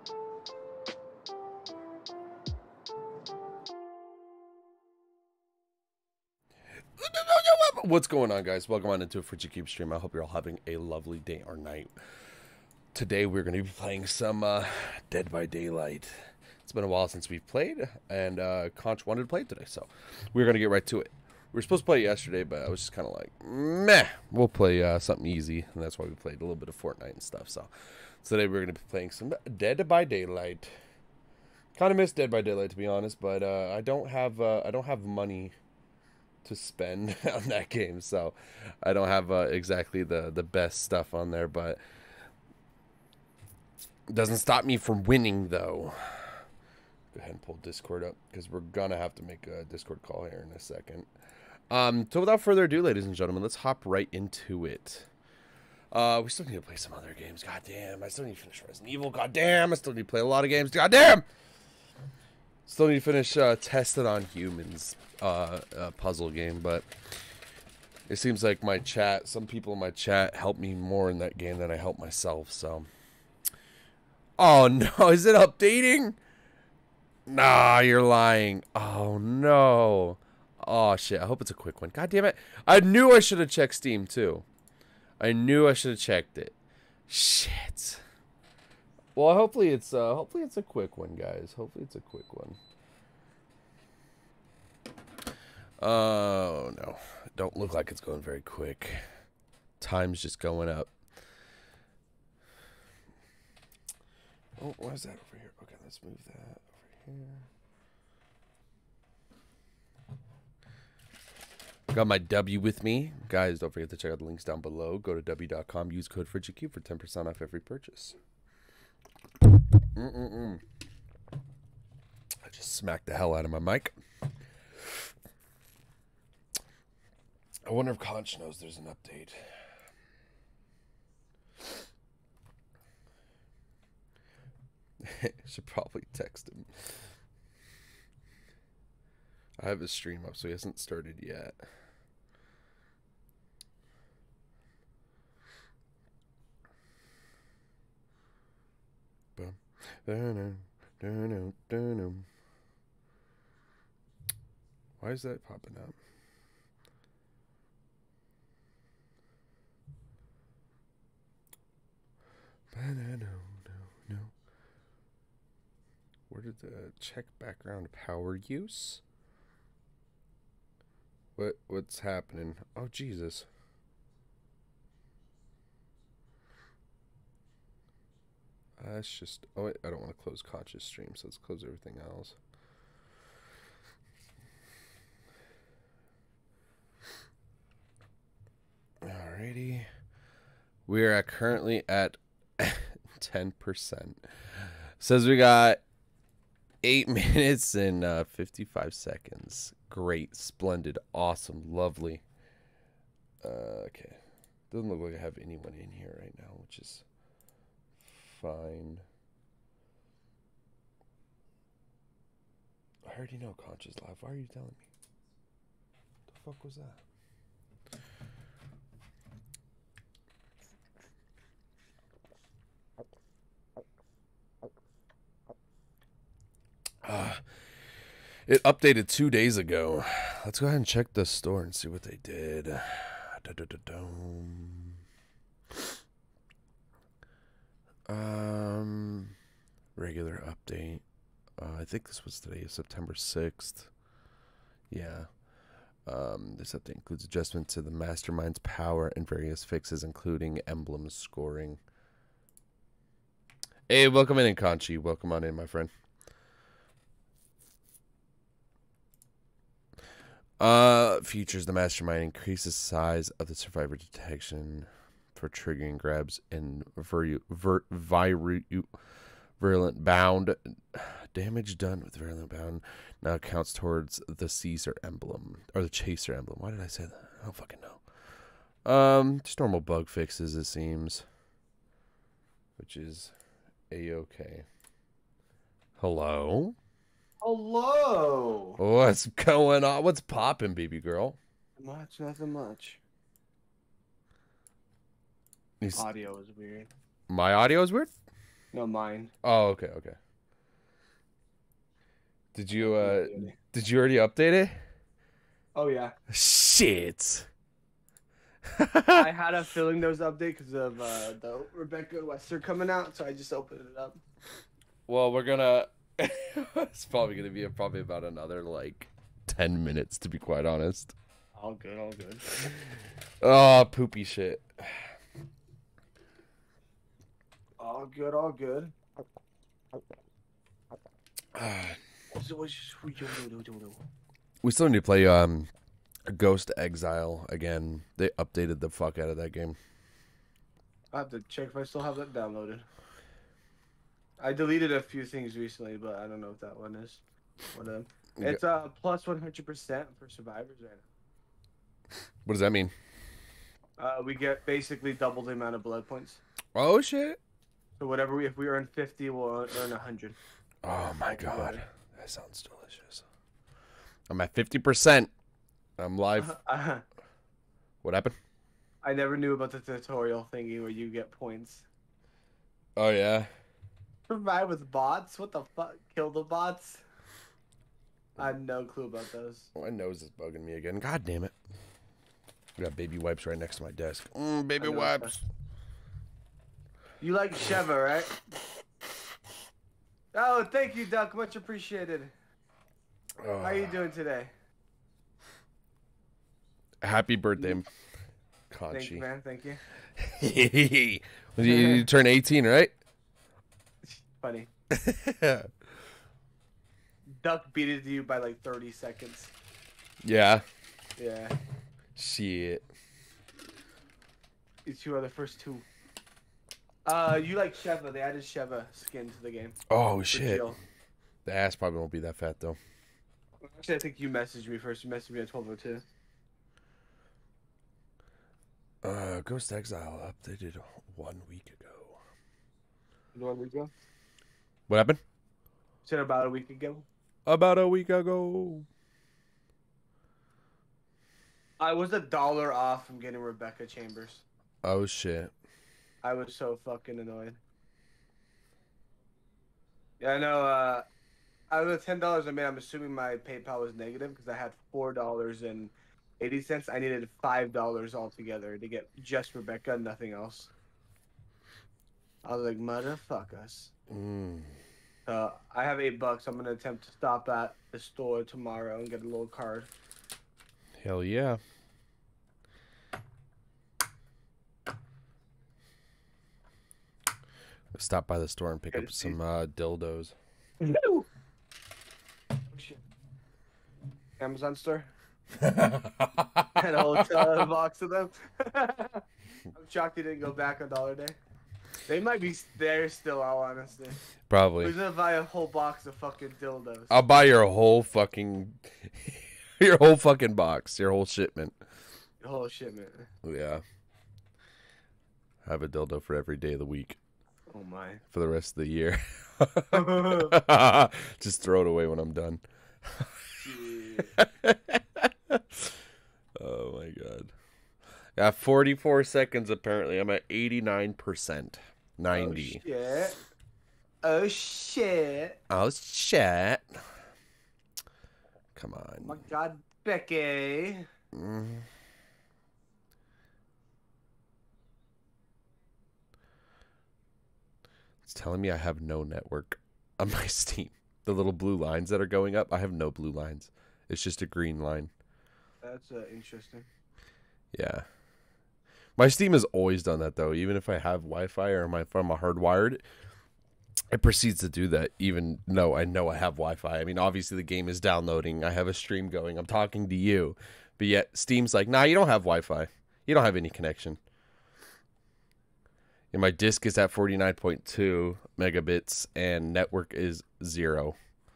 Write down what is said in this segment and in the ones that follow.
What's going on, guys? Welcome on into a FrigidCube stream. I hope you're all having a lovely day or night. Today we're going to be playing some Dead by Daylight. It's been a while since we've played, and Conch wanted to play it today, so we're going to get right to it. We were supposed to play it yesterday, but I was just kind of like, meh, we'll play something easy, and that's why we played a little bit of Fortnite and stuff. So today we're going to be playing some Dead by Daylight. Kind of miss Dead by Daylight, to be honest, but I don't have money to spend on that game, so I don't have exactly the best stuff on there, but it doesn't stop me from winning, though. Go ahead and pull Discord up, because we're gonna have to make a Discord call here in a second. So without further ado, ladies and gentlemen, let's hop right into it. We still need to play some other games. God damn, I still need to finish Resident Evil. God damn, I still need to play a lot of games. God damn! Still need to finish Tested on Humans puzzle game, but it seems like my chat, some people in my chat help me more in that game than I help myself, so. Oh no, is it updating? Nah, you're lying. Oh no. Oh shit, I hope it's a quick one. God damn it. I knew I should have checked Steam too. I knew I should have checked it. Shit. Well, hopefully it's a quick one, guys. Hopefully it's a quick one. Oh no, don't look like it's going very quick. Time's just going up. Oh, why is that over here? Okay, let's move that over here. Got my W with me. Guys, don't forget to check out the links down below. Go to w.com, use code FrigidCube for 10% off every purchase. I just smacked the hell out of my mic. I wonder if Conch knows there's an update. Should probably text him. I have his stream up, so he hasn't started yet. Why is that popping up? No. Where did the check background power use? What's happening? Oh Jesus. That's just, oh wait, I don't want to close Conch's stream, so let's close everything else. Alrighty. We're currently at 10%. Says we got 8 minutes and 55 seconds. Great, splendid, awesome, lovely. Okay. Doesn't look like I have anyone in here right now, which is fine. I already know Conch is live. Why are you telling me? What the fuck was that? It updated 2 days ago. Let's go ahead and check the store and see what they did. Regular update. I think this was today, September 6th. Yeah. This update includes adjustment to the mastermind's power and various fixes, including emblem scoring. Hey, welcome in, Conchi. Welcome on in, my friend. Features the mastermind increases the size of the survivor detection for triggering grabs in virulent bound. Damage done with virulent bound now counts towards the Caesar emblem or the chaser emblem. Why did I say that? I don't fucking know. Just normal bug fixes, it seems, which is a-okay. Hello. Hello. What's going on? What's popping, baby girl? Nothing much. Audio is weird. My audio is weird? No, mine. Oh, okay, okay. Did you Yeah, yeah. did you already update it? Oh yeah. Shit. I had a feeling there was an update because of the Rebecca and Wester coming out, so I just opened it up. Well, we're gonna. It's probably gonna be probably about another like 10 minutes, to be quite honest. All good, all good. Oh, poopy shit. All good, all good. We still need to play Ghost Exile again. They updated the fuck out of that game. I have to check if I still have that downloaded. I deleted a few things recently, but I don't know if that one is one of them. It's plus 100% for survivors right now. What does that mean? We get basically double the amount of blood points. Oh shit. So whatever if we earn 50, we'll earn 100. Oh my god. That sounds delicious. I'm at 50%. I'm live. What happened? I never knew about the tutorial thingy where you get points. Oh yeah. Survive with bots? What the fuck? Kill the bots? I have no clue about those. My nose is bugging me again. God damn it. I got baby wipes right next to my desk. Baby wipes. You like Sheva, right? Oh, thank you, Duck. Much appreciated. Oh. How are you doing today? Happy birthday, Conchi. Thank you, man. Thank you. You turn 18, right? Funny. Duck beat it to you by like 30 seconds. Yeah. Yeah. Shit. You are the first two. You like Sheva. They added Sheva skin to the game. Oh, shit. The ass probably won't be that fat, though. Actually, I think you messaged me first. You messaged me at 12:02. Ghost Exile updated 1 week ago. 1 week ago? What happened? Said about a week ago. About a week ago. I was $1 off from getting Rebecca Chambers. Oh, shit. I was so fucking annoyed. Yeah, I know. Out of the $10 I made, I'm assuming my PayPal was negative because I had $4.80. I needed $5 altogether to get just Rebecca, nothing else. I was like, motherfuckers. I have $8. I'm gonna attempt to stop at the store tomorrow and get a little card. Hell yeah. Stop by the store and pick up some dildos. Oh, shit. Amazon store. And a whole box of them. I'm shocked he didn't go back on Dollar Day. They might be there still, all honesty. Probably. Who's gonna buy a whole box of fucking dildos? I'll buy your whole fucking your whole fucking box, your whole shipment. The whole shipment. Yeah. I have a dildo for every day of the week. Oh my. For the rest of the year. Just throw it away when I'm done. Oh my god. Got 44 seconds apparently. I'm at 89%. 90. Oh shit. Oh shit. Oh shit. Come on. Oh my god, Becky. It's telling me I have no network on my Steam. The little blue lines that are going up, I have no blue lines. It's just a green line. That's interesting. Yeah. My Steam has always done that, though. Even if I have Wi-Fi or if I'm hardwired, it proceeds to do that, even though I know I have Wi-Fi. I mean, obviously the game is downloading. I have a stream going. I'm talking to you. But yet Steam's like, nah, you don't have Wi-Fi. You don't have any connection. And my disk is at 49.2 megabits, and network is 0.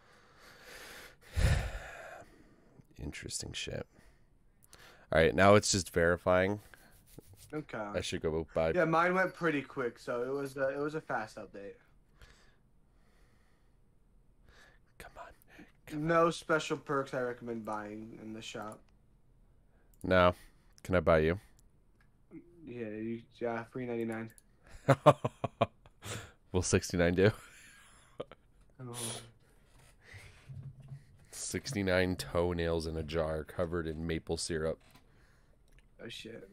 Interesting shit. All right, now it's just verifying. Okay. I should go by. Yeah, mine went pretty quick, so it was a fast update. Come on. No special perks I recommend buying in the shop. No. Can I buy you? Yeah, $3.99. Will 69 do? Oh. 69 toenails in a jar covered in maple syrup. Oh shit.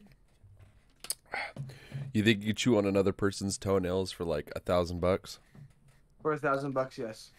You think you could chew on another person's toenails for like $1,000? For $1,000, yes.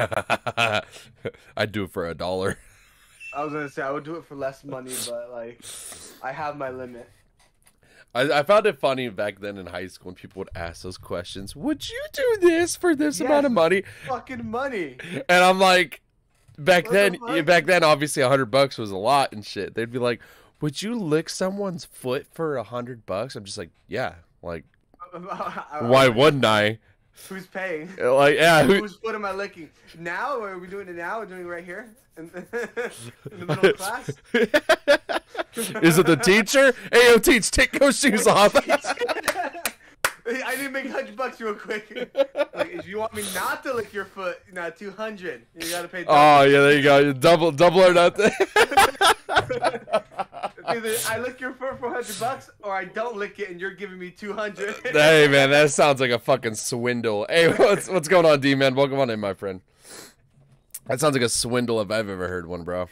I'd do it for $1. I was gonna say I would do it for less money, but like, I have my limit. I found it funny back then in high school when people would ask those questions. Would you do this for this amount of money? Fucking money. And I'm like, back What then, the fuck? obviously $100 was a lot and shit. They'd be like, "Would you lick someone's foot for $100?" I'm just like, yeah, like, why wouldn't I? Who's paying? Like, yeah, Whose foot am I licking? Now? Or are we doing it now? We're doing it right here? In the middle of class? Is it the teacher? Hey, yo, teach, take those shoes off. I need to make $100 real quick. Like, if you want me not to lick your foot, now 200. You gotta pay. Oh yeah, there you go. Double or nothing. Either I lick your foot for $100, or I don't lick it, and you're giving me 200. Hey man, that sounds like a fucking swindle. Hey, what's going on, D-Man? Welcome on in, my friend. That sounds like a swindle if I've ever heard one, bro.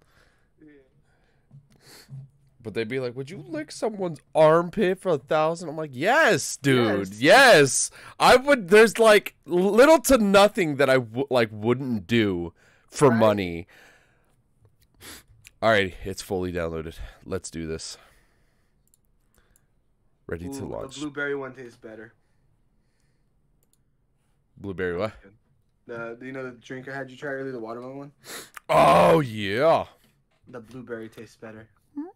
But they'd be like, "Would you lick someone's armpit for $1,000?" I'm like, "Yes, dude. Yes. I would." There's like little to nothing that I wouldn't do for money. All right, it's fully downloaded. Let's do this. Ready to launch. The blueberry one tastes better. Blueberry what? Do you know the drink I had you try earlier, the watermelon one? Oh yeah. The blueberry tastes better.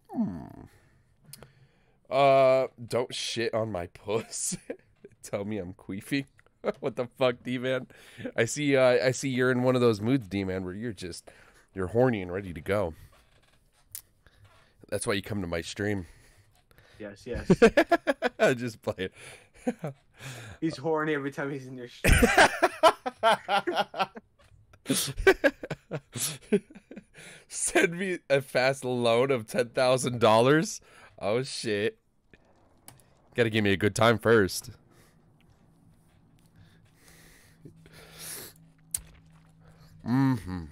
Don't shit on my puss. Tell me I'm queefy. What the fuck, D-Man? I see you're in one of those moods, D-Man, where you're horny and ready to go. That's why you come to my stream. Yes, yes. Just play it. He's horny every time he's in your stream. Send me a fast loan of $10,000. Oh shit! Gotta give me a good time first. Mm-hmm.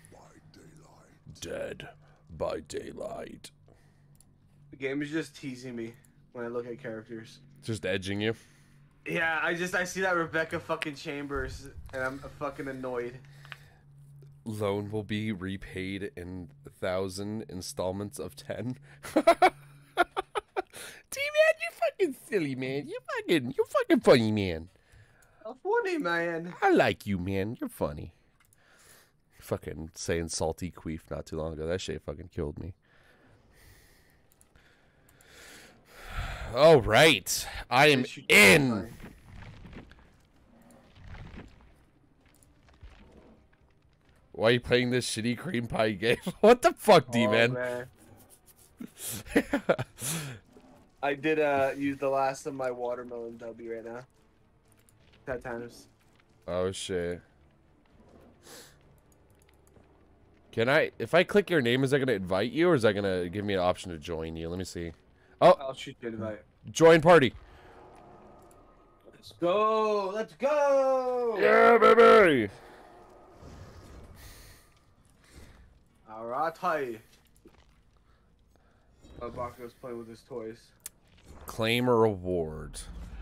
Dead by daylight. The game is just teasing me when I look at characters. Just edging you. Yeah, I see that Rebecca fucking Chambers, and I'm fucking annoyed. Loan will be repaid in 1,000 installments of 10. D-Man, you fucking silly, man. You fucking funny, man. I'm funny, man. I like you, man. You're funny. Fucking saying salty queef not too long ago. That shit fucking killed me. All right. I am in. Why are you playing this shitty cream pie game? What the fuck, D-Man? I did use the last of my watermelon W right now. 10 times. Oh shit. Can I, if I click your name, is that gonna invite you, or is that gonna give me an option to join you? Let me see. Oh, I'll shoot you an invite. Join party. Let's go! Let's go! Yeah, baby. Alright, hi. Baku's playing with his toys. Claim a reward.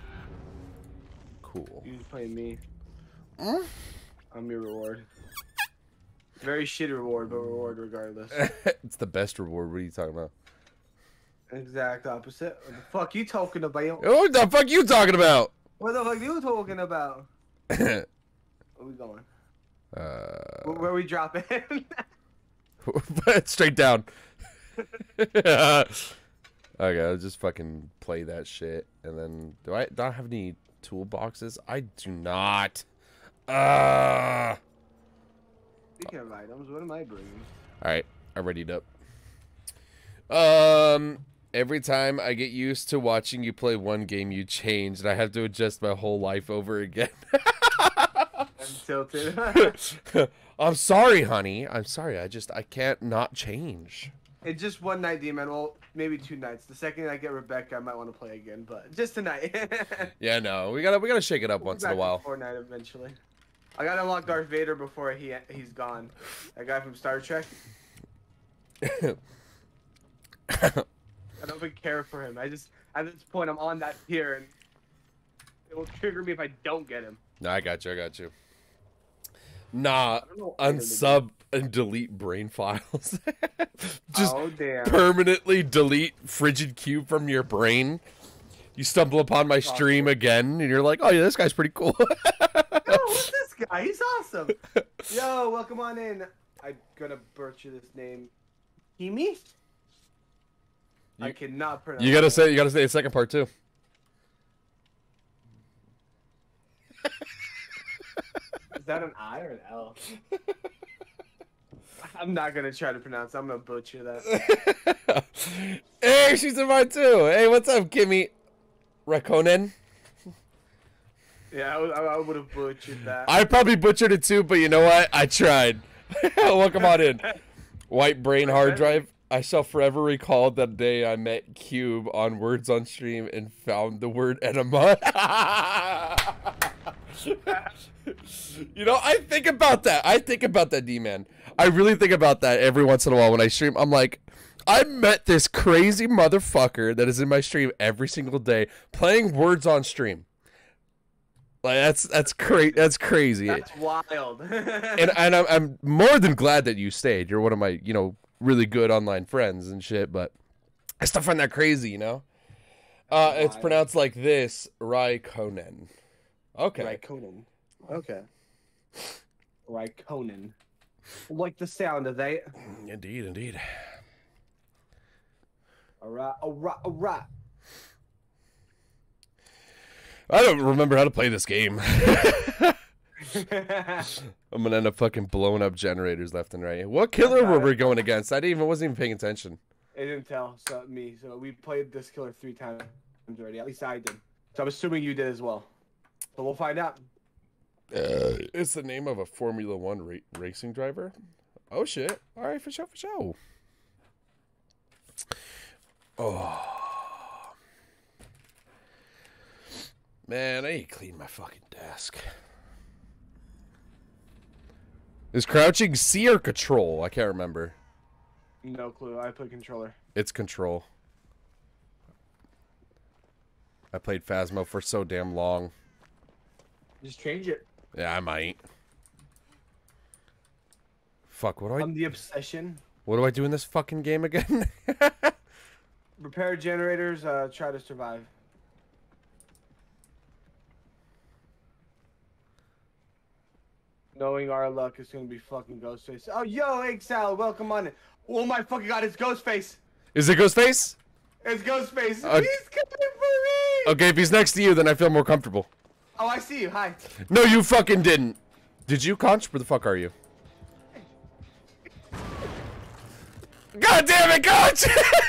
Cool. You playing me. I'm your reward. Very shitty reward, but reward regardless. It's the best reward. What are you talking about? Exact opposite. What the fuck you talking about? What the fuck you talking about? What the fuck you talking about? Where we going? Where are we dropping? Straight down. Okay, I'll just fucking play that shit. And then, do I have any toolboxes? I do not. Speaking of items, what am I bringing? Alright, I readied up. Every time I get used to watching you play one game, you change, and I have to adjust my whole life over again. I'm tilted. I'm sorry, honey. I'm sorry. I can't not change. It's just one night, D-Man. Well, maybe 2 nights. The second I get Rebecca, I might want to play again, but just tonight. Yeah, no, we gotta shake it up once in a while. Fortnite eventually. I gotta unlock Darth Vader before he's gone. That guy from Star Trek. I don't even care for him. I just at this point I'm on that tier, and it will trigger me if I don't get him. No, I got you. Nah, unsub and delete brain files. Just permanently delete FrigidCube from your brain. You stumble upon my stream again, and you're like, oh yeah, this guy's pretty cool. Yo, what's this guy? He's awesome. Yo, welcome on in. I'm gonna butcher this name. Kimi? I cannot pronounce You gotta say the second part too. Is that an I or an L? I'm not gonna try to pronounce it. I'm gonna butcher that. Hey, she's in mine too. Hey, what's up, Kimmy? Rakonen? Yeah, I would have butchered that. I probably butchered it too, but you know what? I tried. Welcome on in. White brain hard drive. I shall forever recall that day I met Cube on Words on Stream and found the word enema. You know, I think about that, D-Man. I really think about that every once in a while when I stream. I'm like, I met this crazy motherfucker that is in my stream every single day playing Words on Stream. Like that's crazy. That's crazy. That's wild. and I'm more than glad that you stayed. You're one of my, you know, really good online friends and shit, but I still find that crazy, you know? It's pronounced like this, Raikkonen. Okay. Raikkonen. Okay. Raikkonen. Like the sound of that. Indeed. Alright. I don't remember how to play this game. I'm gonna end up fucking blowing up generators left and right. What killer were we going against? I wasn't even paying attention. It didn't tell me. So we played this killer 3 times already. At least I did. So I'm assuming you did as well. So we'll find out. It's the name of a Formula 1 racing driver. Oh shit! All right, for sure. Oh man, I need to clean my fucking desk. Is crouching C or control? I can't remember. No clue. I play controller. It's control. I played Phasmo for so damn long. Just change it. Yeah, I might. Fuck, what do I... I'm the obsession. What do I do in this fucking game again? Repair generators, try to survive. Knowing our luck is gonna be fucking Ghostface. Oh, yo, Egg Salad, welcome on in. Oh my fucking god, it's Ghostface. Is it Ghostface? It's Ghostface. He's coming for me. Okay, if he's next to you, then I feel more comfortable. Oh, I see you. Hi. No, you fucking didn't. Did you, Conch? Where the fuck are you? God damn it, Conch!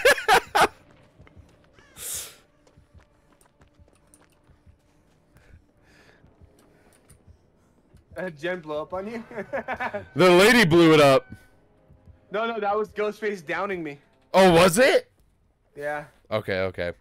Jen blow up on you? The lady blew it up. No, that was Ghostface downing me. Oh, was it? Yeah. Okay.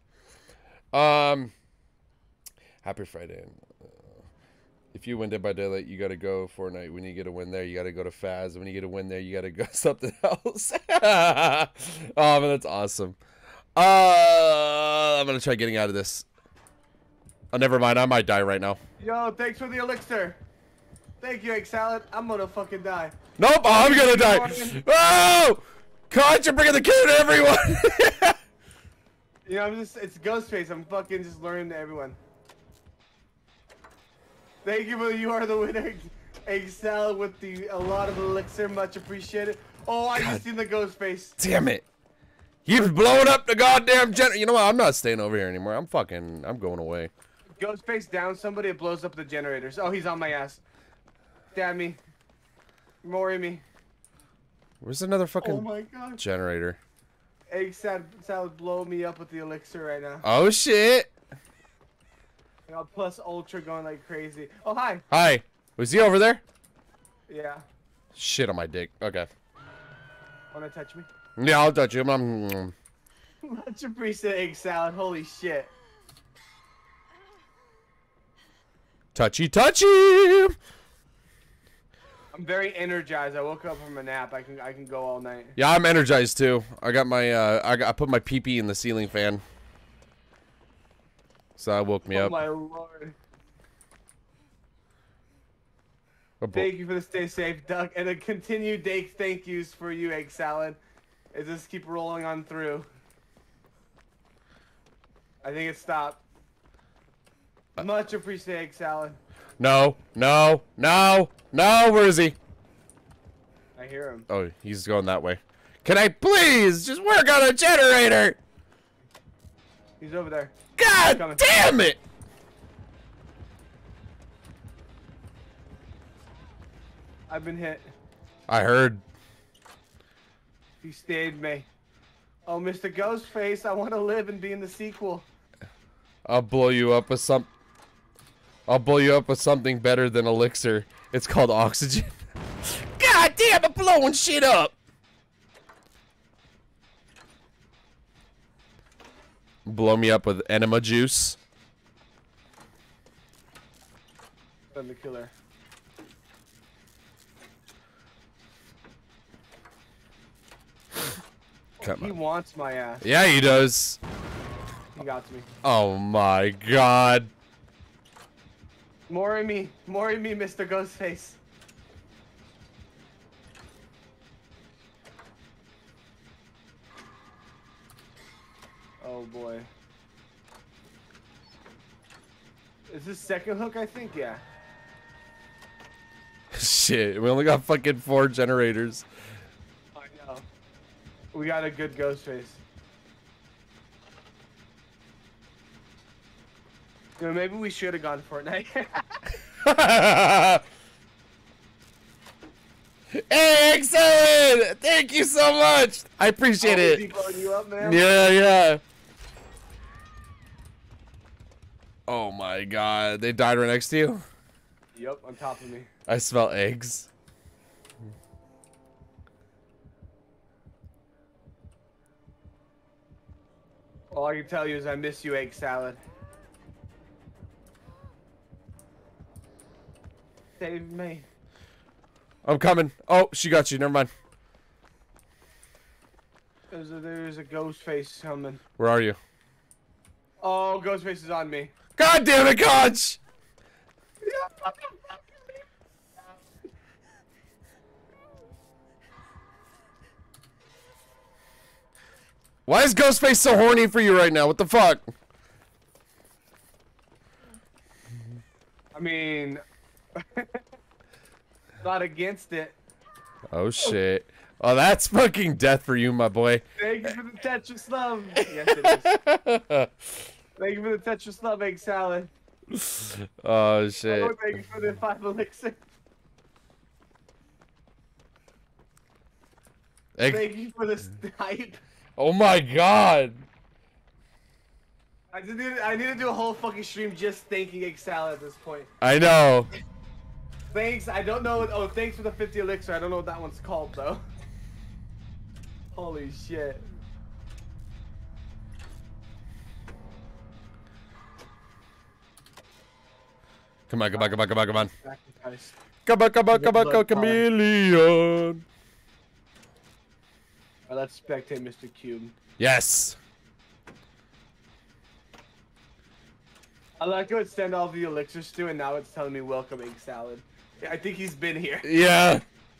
Happy Friday. If you win Dead by Daylight, you gotta go Fortnite. When you get a win there, you gotta go to Faz. When you get a win there, you gotta go something else. Oh man, that's awesome. I'm gonna try getting out of this. Oh, never mind. I might die right now. Yo, thanks for the elixir. Thank you, Egg Salad. I'm gonna fucking die. Nope, I'm gonna die. Oh! Conch, you're bringing the kill to everyone. You know, it's Ghostface. I'm fucking just learning to everyone. Thank you, you are the winner. Egg Salad with a lot of elixir. Much appreciated. Oh, I just seen the Ghostface. Damn it. He's blowing up the goddamn generator. You know what? I'm not staying over here anymore. I'm going away. Ghostface down somebody, it blows up the generators. Oh, he's on my ass. Damn me. Mori me. Where's another fucking oh my God. generator? Egg Salad blow me up with the elixir right now. Oh shit. I got plus ultra going like crazy. Oh, hi. Hi. Was he over there? Yeah. Shit on my dick. Okay. Wanna touch me? Yeah, I'll touch you. Mm. Much appreciated, egg salad. Holy shit. Touchy, touchy. I'm very energized. I woke up from a nap. I can go all night. Yeah, I'm energized too. I got my I put my pee in the ceiling fan. So that woke me up. Oh my lord. Oh, Thank you for the stay safe, Duck, and a continued thank yous for you, egg salad. It just keep rolling on through. I think it stopped. Much appreciated, egg salad. No, no, no, no. Where is he? I hear him. Oh, he's going that way. Can I please just work on a generator? He's over there. God damn it! I've been hit. I heard. He stayed me. Oh, Mr. Ghostface, I want to live and be in the sequel. I'll blow you up with some. I'll blow you up with something better than elixir. It's called oxygen. God damn, I'm blowing shit up. Blow me up with enema juice. I'm the killer. Come on. He wants my ass. Yeah, he does. He got to me. Oh my god. More in me, Mr. Ghostface. Oh boy. Is this second hook? I think, yeah. Shit, we only got fucking 4 generators. I know. We got a good Ghostface. You know, maybe we should have gone Fortnite. Hey, excellent! Thank you so much. I appreciate Is he it. blowing you up, man? Yeah, yeah. Oh my god, they died right next to you? Yep, on top of me. I smell eggs. All I can tell you is I miss you, egg salad. Save me. I'm coming. Oh, she got you. Never mind. There's a ghost face coming. Where are you? Oh, Ghostface is on me. God damn it, Conch! Why is Ghostface so horny for you right now? What the fuck? I mean, not against it. Oh shit. Oh, that's fucking death for you, my boy. Thank you for the Tetris love. Yes, it is. Thank you for the Tetris love, egg salad. Oh shit. Oh, thank you for the 5 elixir. Thank you for the hype. Oh my god. I need to do a whole fucking stream just thanking egg salad at this point. I know. Thanks. I don't know. Oh, thanks for the 50 elixir. I don't know what that one's called though. Holy shit. Come on, come on, come on, come on, come on. Sacrifice. Come on, come on, come on, come on, chameleon. Alright, let's spectate Mr. Cube. Yes. I like how it sent all the elixirs to, and now it's telling me welcome egg salad. I think he's been here. Yeah.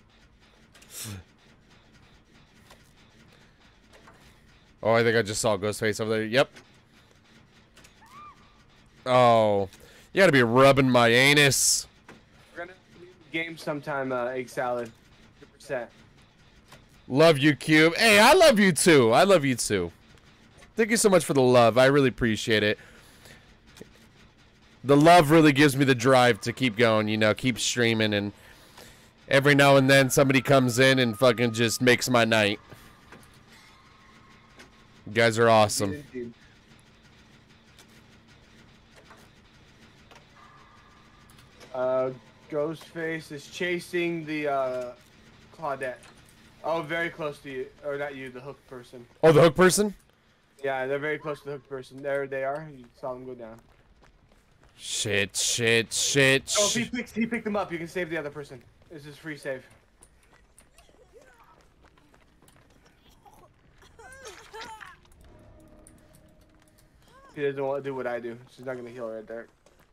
Oh, I think I just saw Ghostface over there. Yep. Oh, you gotta be rubbing my anus. We're gonna game sometime, egg salad. 100%. Love you, Cube. Hey, I love you too. I love you too. Thank you so much for the love. I really appreciate it. The love really gives me the drive to keep going, you know, keep streaming, and every now and then somebody comes in and fucking just makes my night. You guys are awesome. Ghostface is chasing the Claudette. Oh, very close to you. Or not you, the hook person. Oh, the hook person? Yeah, they're very close to the hook person. There they are. You saw them go down. Shit, shit, shit. Oh, if he picked them up, you can save the other person. This is free save. He doesn't want to do what I do. She's not going to heal right there.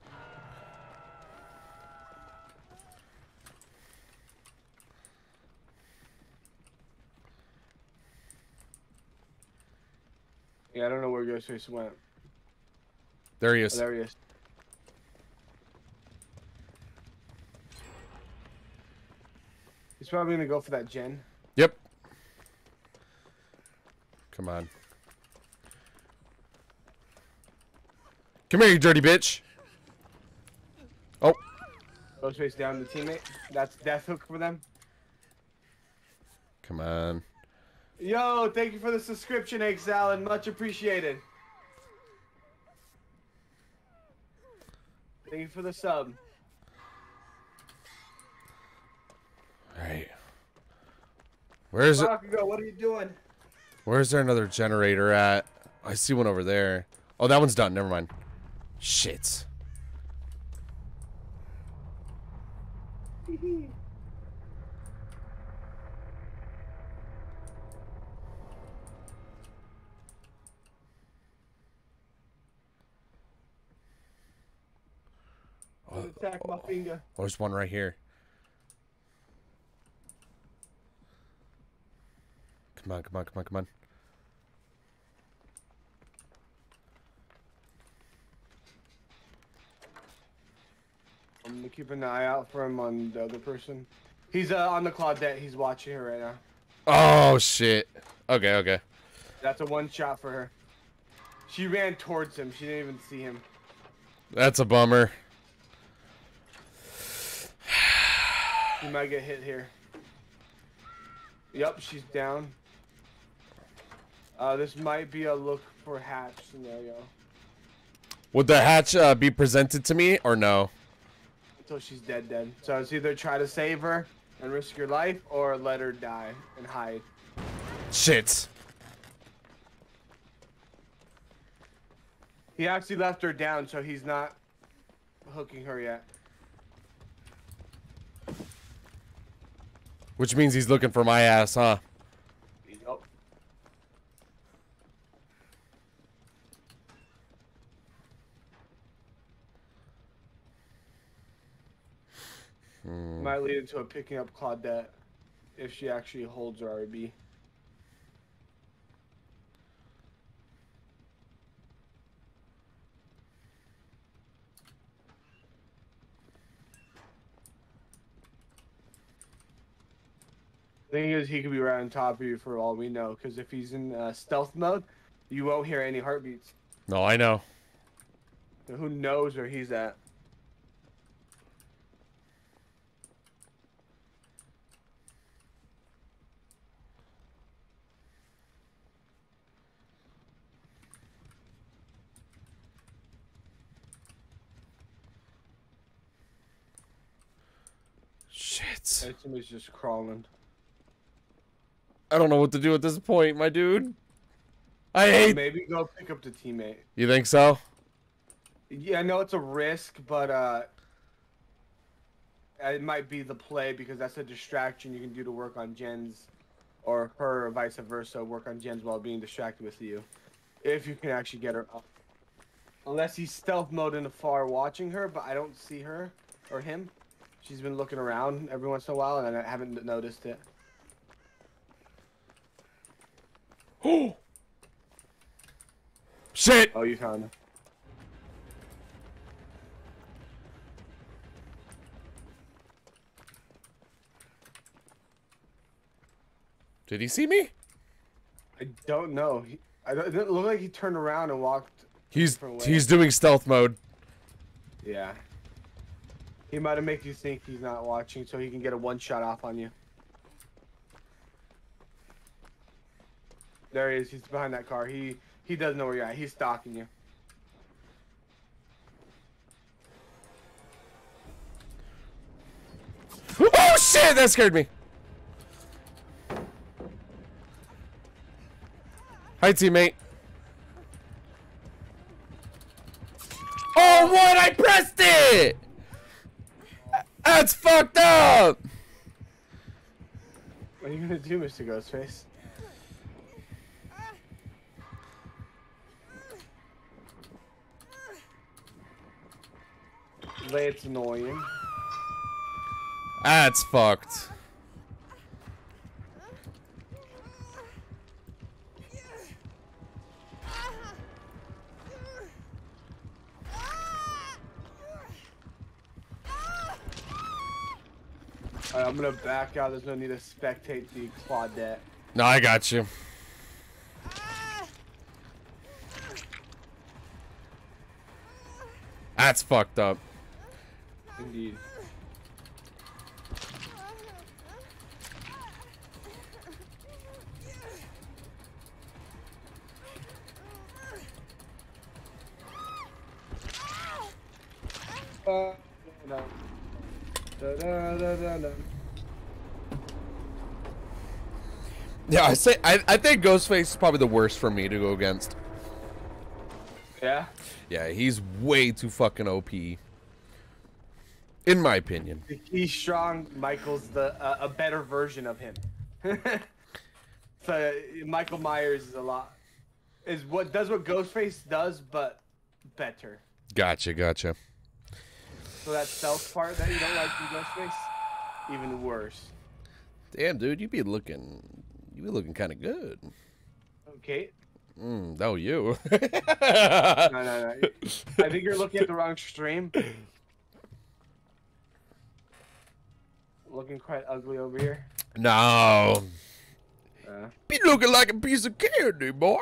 Yeah, I don't know where Ghostface went. There he is. Oh, there he is. He's probably going to go for that gen. Yep. Come on. Come here, you dirty bitch. Oh. Ghostface down the teammate. That's death hook for them. Come on. Yo, thank you for the subscription, Egg Salad. Much appreciated. Thank you for the sub. Alright. Where's it? Bakugo, what are you doing? Where's there another generator at? I see one over there. Oh, that one's done. Never mind. Shit. Attack my finger. Oh, there's one right here. Come on, come on, come on, come on. I'm gonna keep an eye out for him on the other person. He's on the Claudette. He's watching her right now. Oh, shit. Okay, okay. That's a one shot for her. She ran towards him. She didn't even see him. That's a bummer. He might get hit here. Yep, she's down. This might be a look for hatch scenario. Would the hatch be presented to me or no? Until she's dead. So it's either try to save her and risk your life or let her die and hide. Shit. He actually left her down, so he's not hooking her yet. Which means he's looking for my ass, huh? Yep. Might lead into a picking up Claudette if she actually holds her RB. Thing is, he could be right on top of you for all we know, because if he's in stealth mode, you won't hear any heartbeats. No, I know. So who knows where he's at? Shit. Somebody's just crawling. I don't know what to do at this point, my dude. I hate. Maybe go pick up the teammate. You think so? Yeah, I know it's a risk, but it might be the play because that's a distraction you can do to work on gens, or her, or vice versa, work on gens while being distracted with you, if you can actually get her up. Unless he's stealth mode in the far watching her, but I don't see her or him. She's been looking around every once in a while, and I haven't noticed it. Oh! Shit! Oh, you found him. Did he see me? I don't know. It didn't look like he turned around and walked. He's doing stealth mode. Yeah. He might have made you think he's not watching, so he can get a one shot off on you. There he is. He's behind that car. He does know where you're at. He's stalking you. Oh shit! That scared me. Hi, teammate. Oh, what? I pressed it! That's fucked up! What are you gonna do, Mr. Ghostface? It's annoying. That's fucked. Alright, I'm gonna back out. There's no need to spectate the Claudette. No, I got you. That's fucked up. Indeed. Yeah, I think Ghostface is probably the worst for me to go against. Yeah? Yeah, he's way too fucking OP. In my opinion. He's strong. Michael's a better version of him. So Michael Myers is what Ghostface does, but better. Gotcha. So that stealth part that you don't like in Ghostface, even worse. Damn, dude, you be looking kind of good. Okay. No, you. No. I think you're looking at the wrong stream. Looking quite ugly over here. No. Be looking like a piece of candy, boy.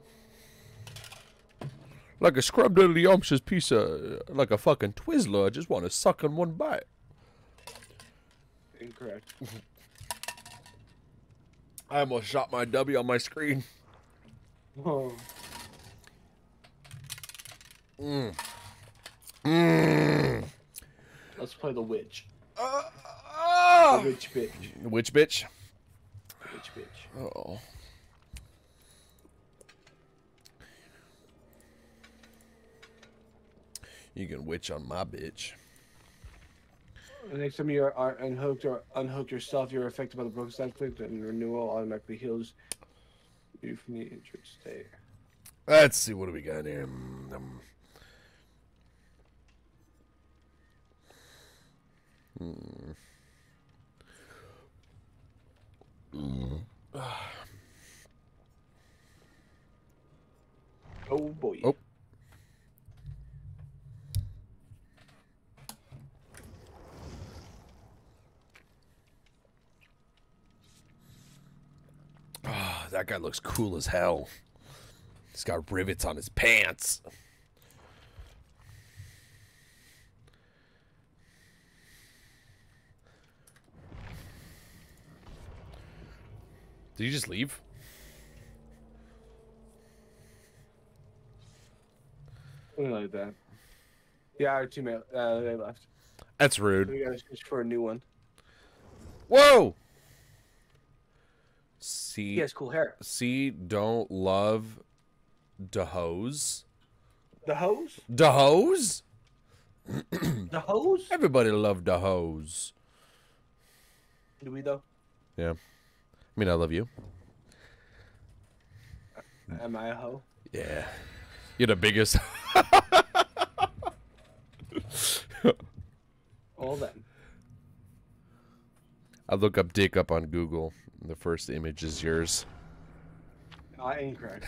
Like a scrubdiddlyumptious piece of, like a fucking Twizzler. I just want to suck on one bite. Incorrect. I almost shot my W on my screen. Oh. Let's play the witch. The witch bitch. Which bitch? Witch bitch. Uh-oh. You can witch on my bitch. The next time you are unhooked or unhook yourself, you're affected by the broken side click, and renewal automatically heals you from the injured state. Let's see, what do we got here? Oh boy. Oh. Oh, that guy looks cool as hell. He's got rivets on his pants. Did you just leave? Something like that. Yeah, our teammate, they left. That's So rude. we gotta switch for a new one. Whoa! See, He has cool hair. see, don't love the hose. The hose? The hose? The hose? Everybody love the hose. Do we though? Yeah. I mean, I love you. Am I a hoe? Yeah. You're the biggest. Well then. I look up dick up on Google. The first image is yours. I ain't correct.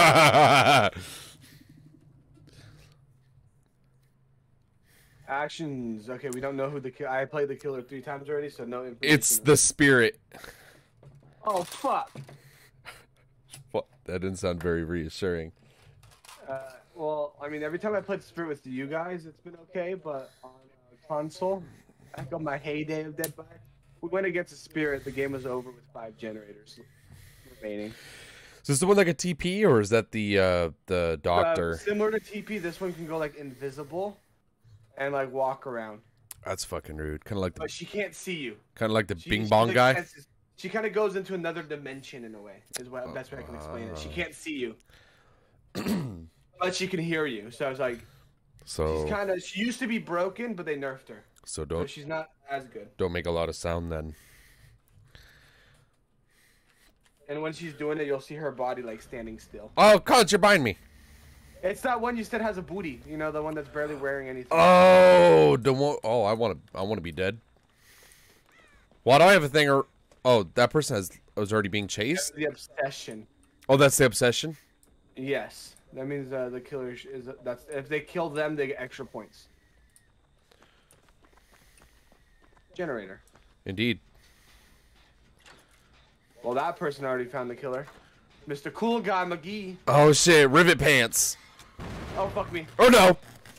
Actions. Okay, we don't know who the I played the killer 3 times already, so no information. It's the spirit. Oh fuck. Well, that didn't sound very reassuring. Well, I mean, every time I played Spirit with you guys, it's been okay, but on console, back on my heyday of Dead by, we went against a Spirit. The game was over with 5 generators remaining. Is this the one like a TP, or is that the doctor? Similar to TP, this one can go like invisible and like walk around. That's fucking rude. Kind of like But she can't see you. the Bing Bong guy. She kind of goes into another dimension in a way. Is what best way I can explain it. She can't see you, but she can hear you. So I was like, she used to be broken, but they nerfed her. So she's not as good. Don't make a lot of sound then. And when she's doing it, you'll see her body like standing still. Oh, Conch, you're behind me. It's that one you said has a booty. You know, the one that's barely wearing anything. Oh, I want to be dead. Why do I have a thing? Oh, that person was already being chased. That's the obsession. Oh, that's the obsession. Yes, that means the killer that's if they kill them, they get extra points. Generator. Indeed. Well, that person already found the killer. Mr. Cool Guy McGee. Oh, shit. Rivet pants. Oh, fuck me. Oh, no.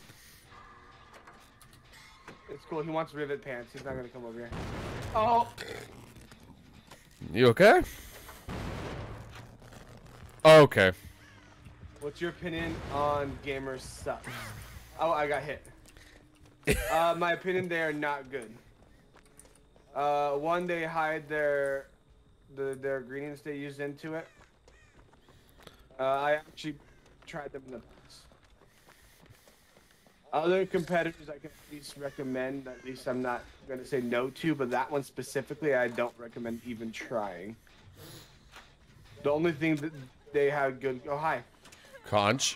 It's cool. He wants rivet pants. He's not going to come over here. Oh. You okay? Oh, okay. What's your opinion on gamers suck? Oh, I got hit. My opinion, they are not good. One, they hide their ingredients they use into it. I actually tried them in the past. Other competitors I can at least recommend, at least I'm not going to say no to, but that one specifically I don't recommend even trying. The only thing that they had good... Oh, hi. Conch.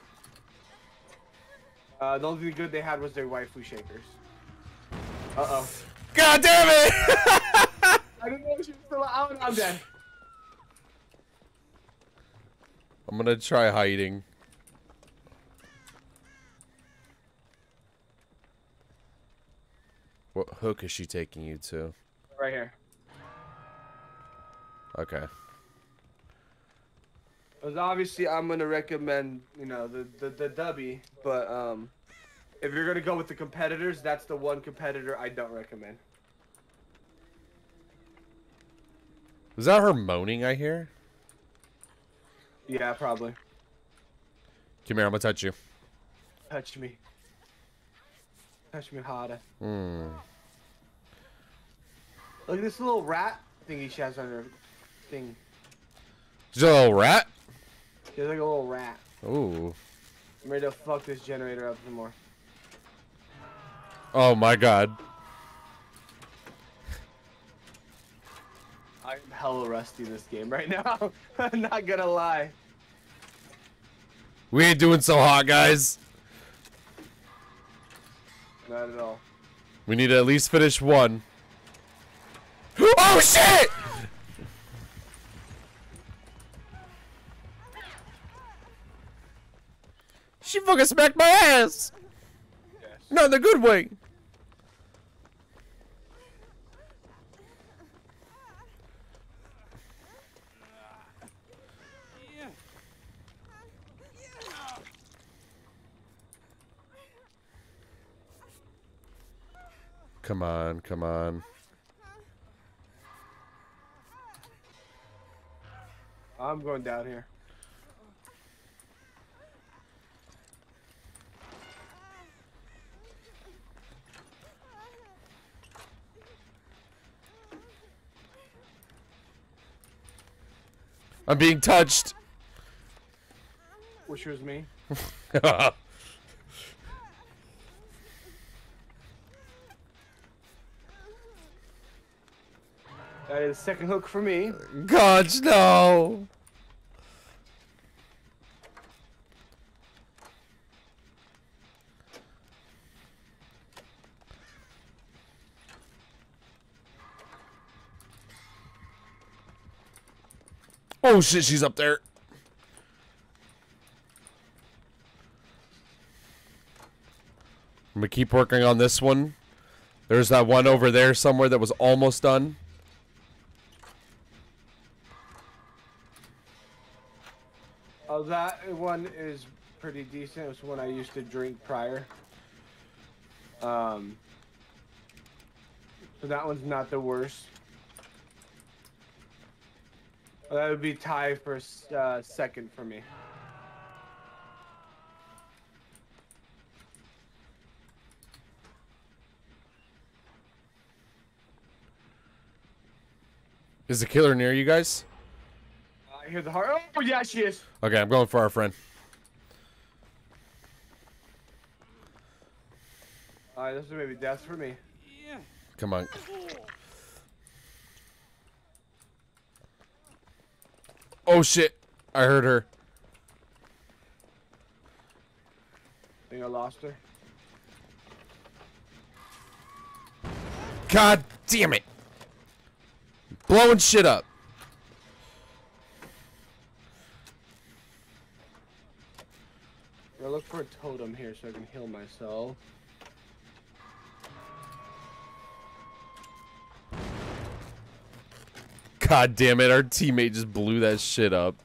The only thing good they had was their waifu shakers. Uh-oh. God damn it! I didn't know she was still out. I'm dead. I'm gonna try hiding. What hook is she taking you to? Right here. Okay. Because obviously I'm gonna recommend, you know, the dubby, but if you're gonna go with the competitors, that's the one competitor I don't recommend. Is that her moaning I hear? Yeah, probably. Come here, I'm gonna touch you. Touch me. Touch me harder. Hmm. Look at this little rat thingy she has on her thing. Is that a little rat? She's like a little rat. Ooh. I'm ready to fuck this generator up some more. Oh my god. I'm hella rusty in this game right now. I'm not gonna lie. We ain't doing so hot, guys. Not at all. We need to at least finish one. Oh shit! She fucking smacked my ass! Yes. Not in the good way. Come on, come on. I'm going down here. I'm being touched. Which was me. That is second hook for me. God, no. Oh shit, she's up there. I'm gonna keep working on this one. There's that one over there somewhere that was almost done. Oh, that one is pretty decent. It was one I used to drink prior. So that one's not the worst. That would be tied for second for me. Is the killer near you guys? I hear the heart. Oh, yeah, she is. Okay, I'm going for our friend. Alright, this is maybe death for me. Come on. Oh shit! I heard her. I think I lost her. God damn it! Blowing shit up. I'm gonna look for a totem here so I can heal myself. God damn it, our teammate just blew that shit up.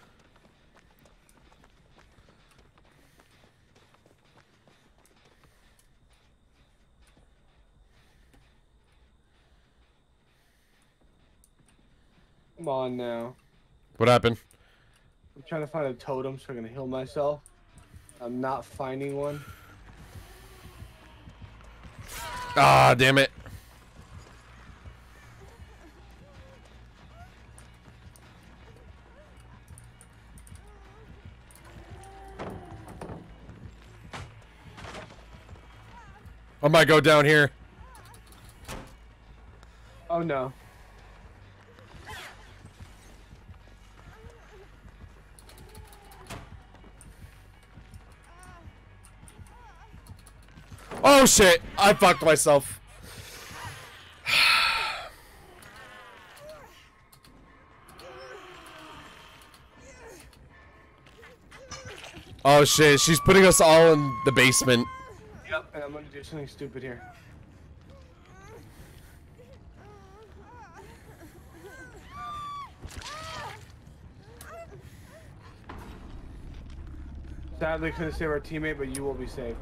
Come on now. What happened? I'm trying to find a totem so I can heal myself. I'm not finding one. Ah, damn it. I might go down here. Oh no. Oh shit! I fucked myself. Oh shit, she's putting us all in the basement. Yep, and I'm gonna do something stupid here. Sadly, couldn't save our teammate, but you will be saved.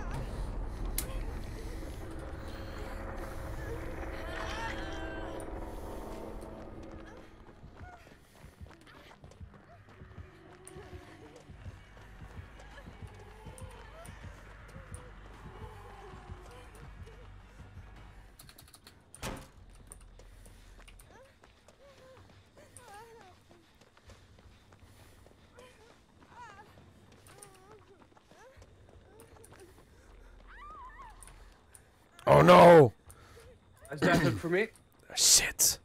Oh no! That's that look for me. Shit.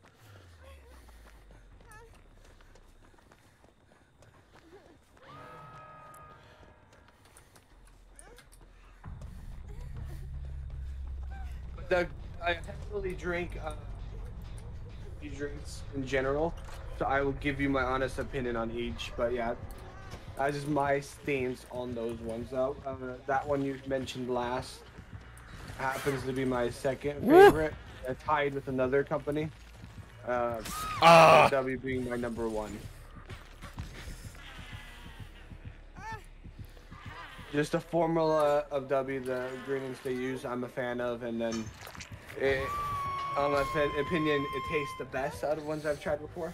I heavily drink drinks in general, so I will give you my honest opinion on each. But yeah, that's just my stance on those ones. That one you mentioned last happens to be my second favorite, tied with another company. W being my number one. Just the formula of W, the ingredients they use, I'm a fan of, and then on my opinion, it tastes the best out of ones I've tried before.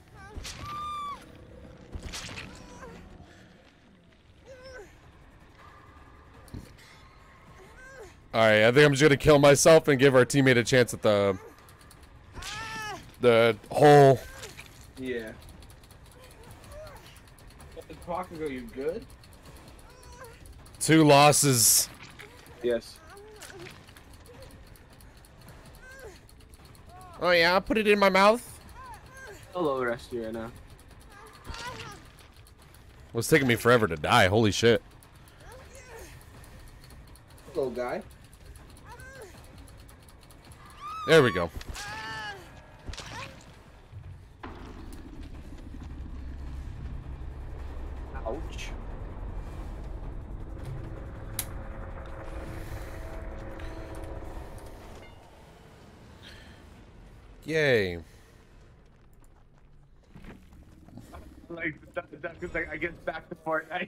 Alright, I think I'm just gonna kill myself and give our teammate a chance at the hole. Yeah. Bakugo, you good? 2 losses. Yes. Oh yeah, I'll put it in my mouth. Hello, the rest of you right now. Well, it's taking me forever to die. Holy shit. Hello, guy. There we go. Ouch. Yay. Like, I get back to Fortnite.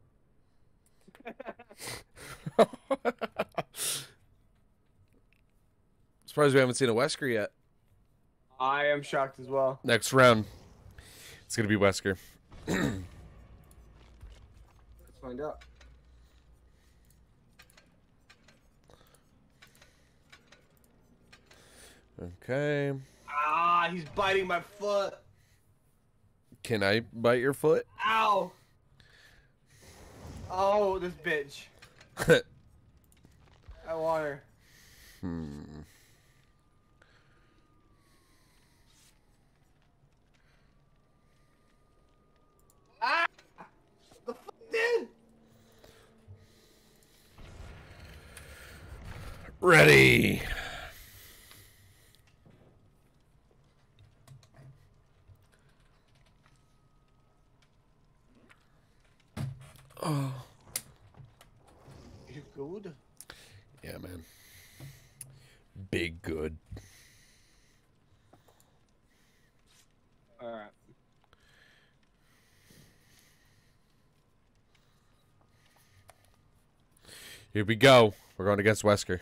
Surprised we haven't seen a Wesker yet. I am shocked as well. Next round. It's gonna be Wesker. Let's find out. Okay. Ah, he's biting my foot. Can I bite your foot? Ow. Oh, this bitch. I want her. Ah! The fuck, dude? Ready. Oh. You good? Yeah, man. Big good. All right. Here we go. We're going against Wesker.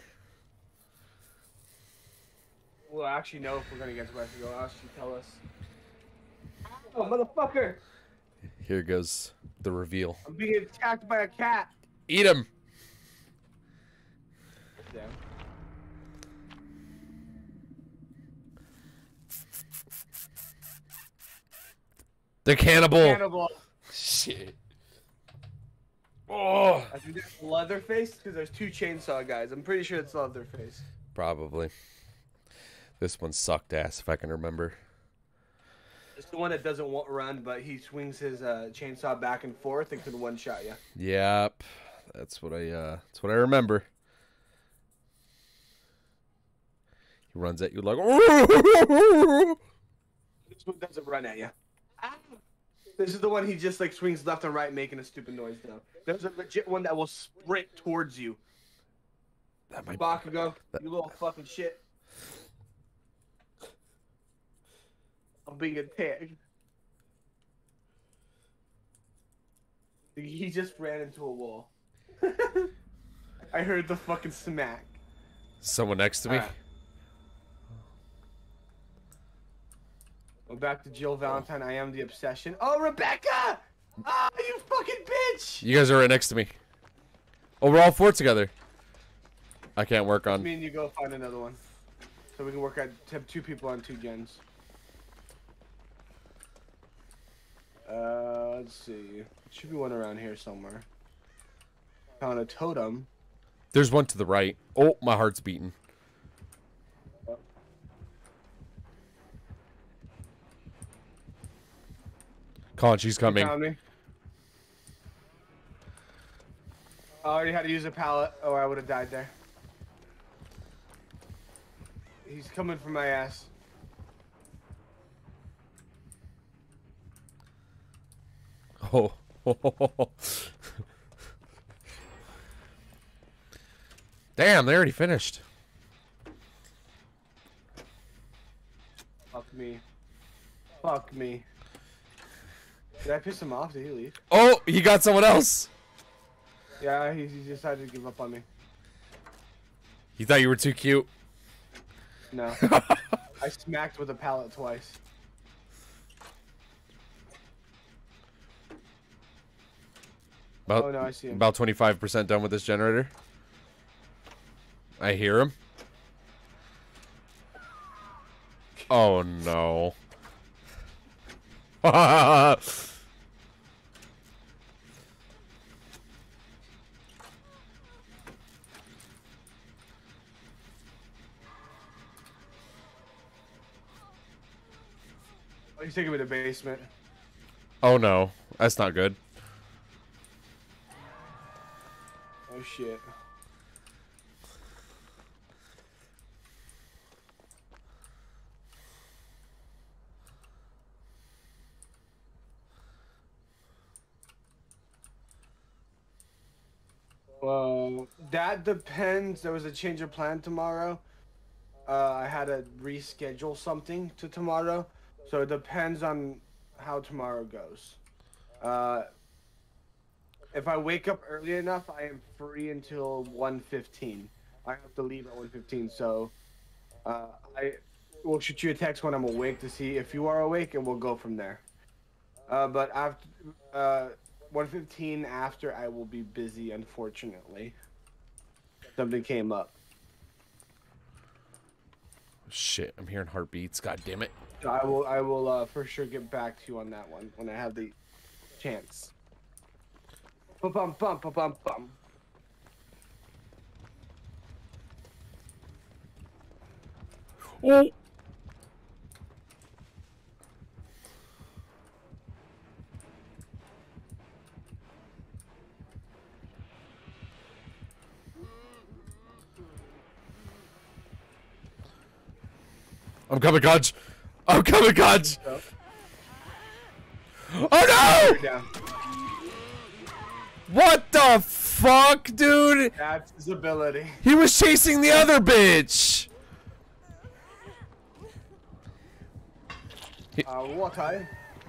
We'll actually know if we're gonna get to West. Go ask you, tell us. Oh, motherfucker! Here goes the reveal. I'm being attacked by a cat. Eat him. Damn. The cannibal. Cannibal. Shit. Oh. I think that's Leatherface because there's two chainsaw guys. I'm pretty sure it's Leatherface. Probably. This one sucked ass, if I can remember. It's the one that doesn't run, but he swings his chainsaw back and forth and can one-shot you. Yep. That's what I remember. He runs at you like This one doesn't run at you. This is the one he just like swings left and right, making a stupid noise though. There's a legit one that will sprint towards you. that might Bakugo, you little fucking shit. I'm being attacked. He just ran into a wall. I heard the fucking smack. Someone next to me. Alright. Go back to Jill Valentine. I am the obsession. Oh, Rebecca! Ah, you fucking bitch! You guys are right next to me. Oh, we're all four together. I can't work on. Me and you go find another one. So we can work at have two people on two gens. Let's see. Should be one around here somewhere. Found a totem. There's one to the right. Oh, my heart's beating. Conch, she's coming. Found me. I already had to use a pallet, or I would have died there. He's coming for my ass. Oh. Damn, they already finished. Fuck me. Fuck me. Did I piss him off? Did he leave? Oh, he got someone else. Yeah, he decided to give up on me. He thought you were too cute. No. I smacked with a pallet twice. About, Oh no, I see him. About 25% done with this generator. I hear him. Oh no. Oh, he's taking me to the basement. Oh no. That's not good. Oh shit. Well, that depends. There was a change of plan tomorrow. I had to reschedule something to tomorrow. So it depends on how tomorrow goes. If I wake up early enough, I am free until 1:15. I have to leave at 1:15, so I will shoot you a text when I'm awake to see if you are awake, and we'll go from there. But after 1:15 after, I will be busy, unfortunately. Something came up. Shit, I'm hearing heartbeats. God damn it. I will for sure get back to you on that one when I have the chance. Bum bum bum bum bum bum. Oh. I'm coming, Conch. I'm coming, Conch. Oh no! What the fuck, dude? That's his ability. He was chasing the other bitch. What I?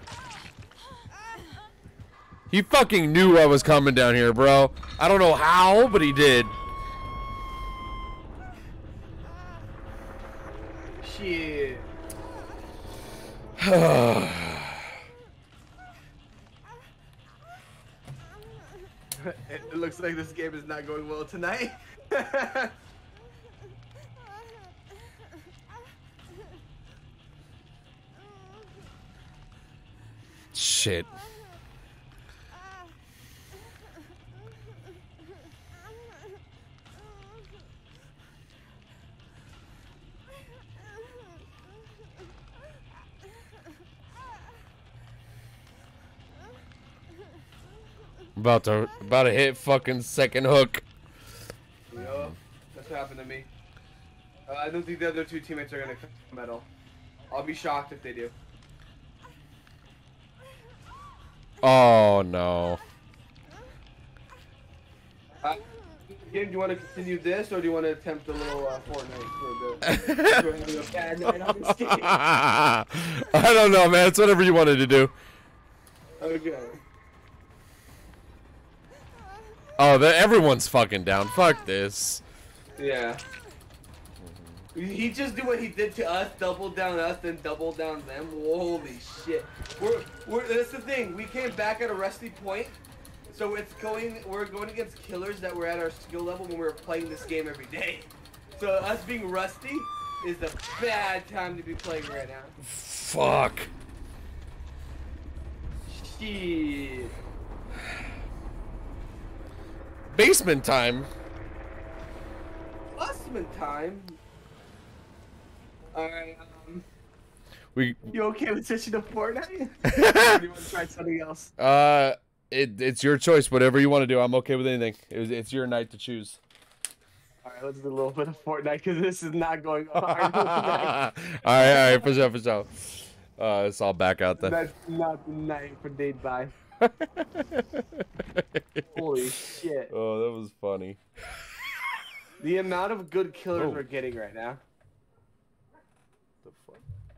He fucking knew I was coming down here, bro. I don't know how, but he did. Shit. It looks like this game is not going well tonight. Shit. About to hit fucking second hook. Yo, that's what happened to me. I don't think the other two teammates are gonna come at all. I'll be shocked if they do. Oh no. Game, do you want to continue this, or do you want to attempt a little Fortnite for a bit? Bad night on this game. I don't know, man. It's whatever you wanted to do. Okay. Oh, everyone's fucking down. Fuck this. Yeah. He just did what he did to us, double down us, then double down them. Holy shit. That's the thing. We came back at a rusty point. So we're going against killers that were at our skill level when we were playing this game every day. So us being rusty is a bad time to be playing right now. Fuck. Shit. Basement time. Basement time. Alright, You okay with switching to Fortnite? Or do you want to try something else? It's your choice. Whatever you want to do, I'm okay with anything. It's your night to choose. All right, let's do a little bit of Fortnite because this is not going hard. all right, for sure. It's all back out then. That's not the night for date by. Holy shit! Oh, that was funny. The amount of good killers we're getting right now. The fuck?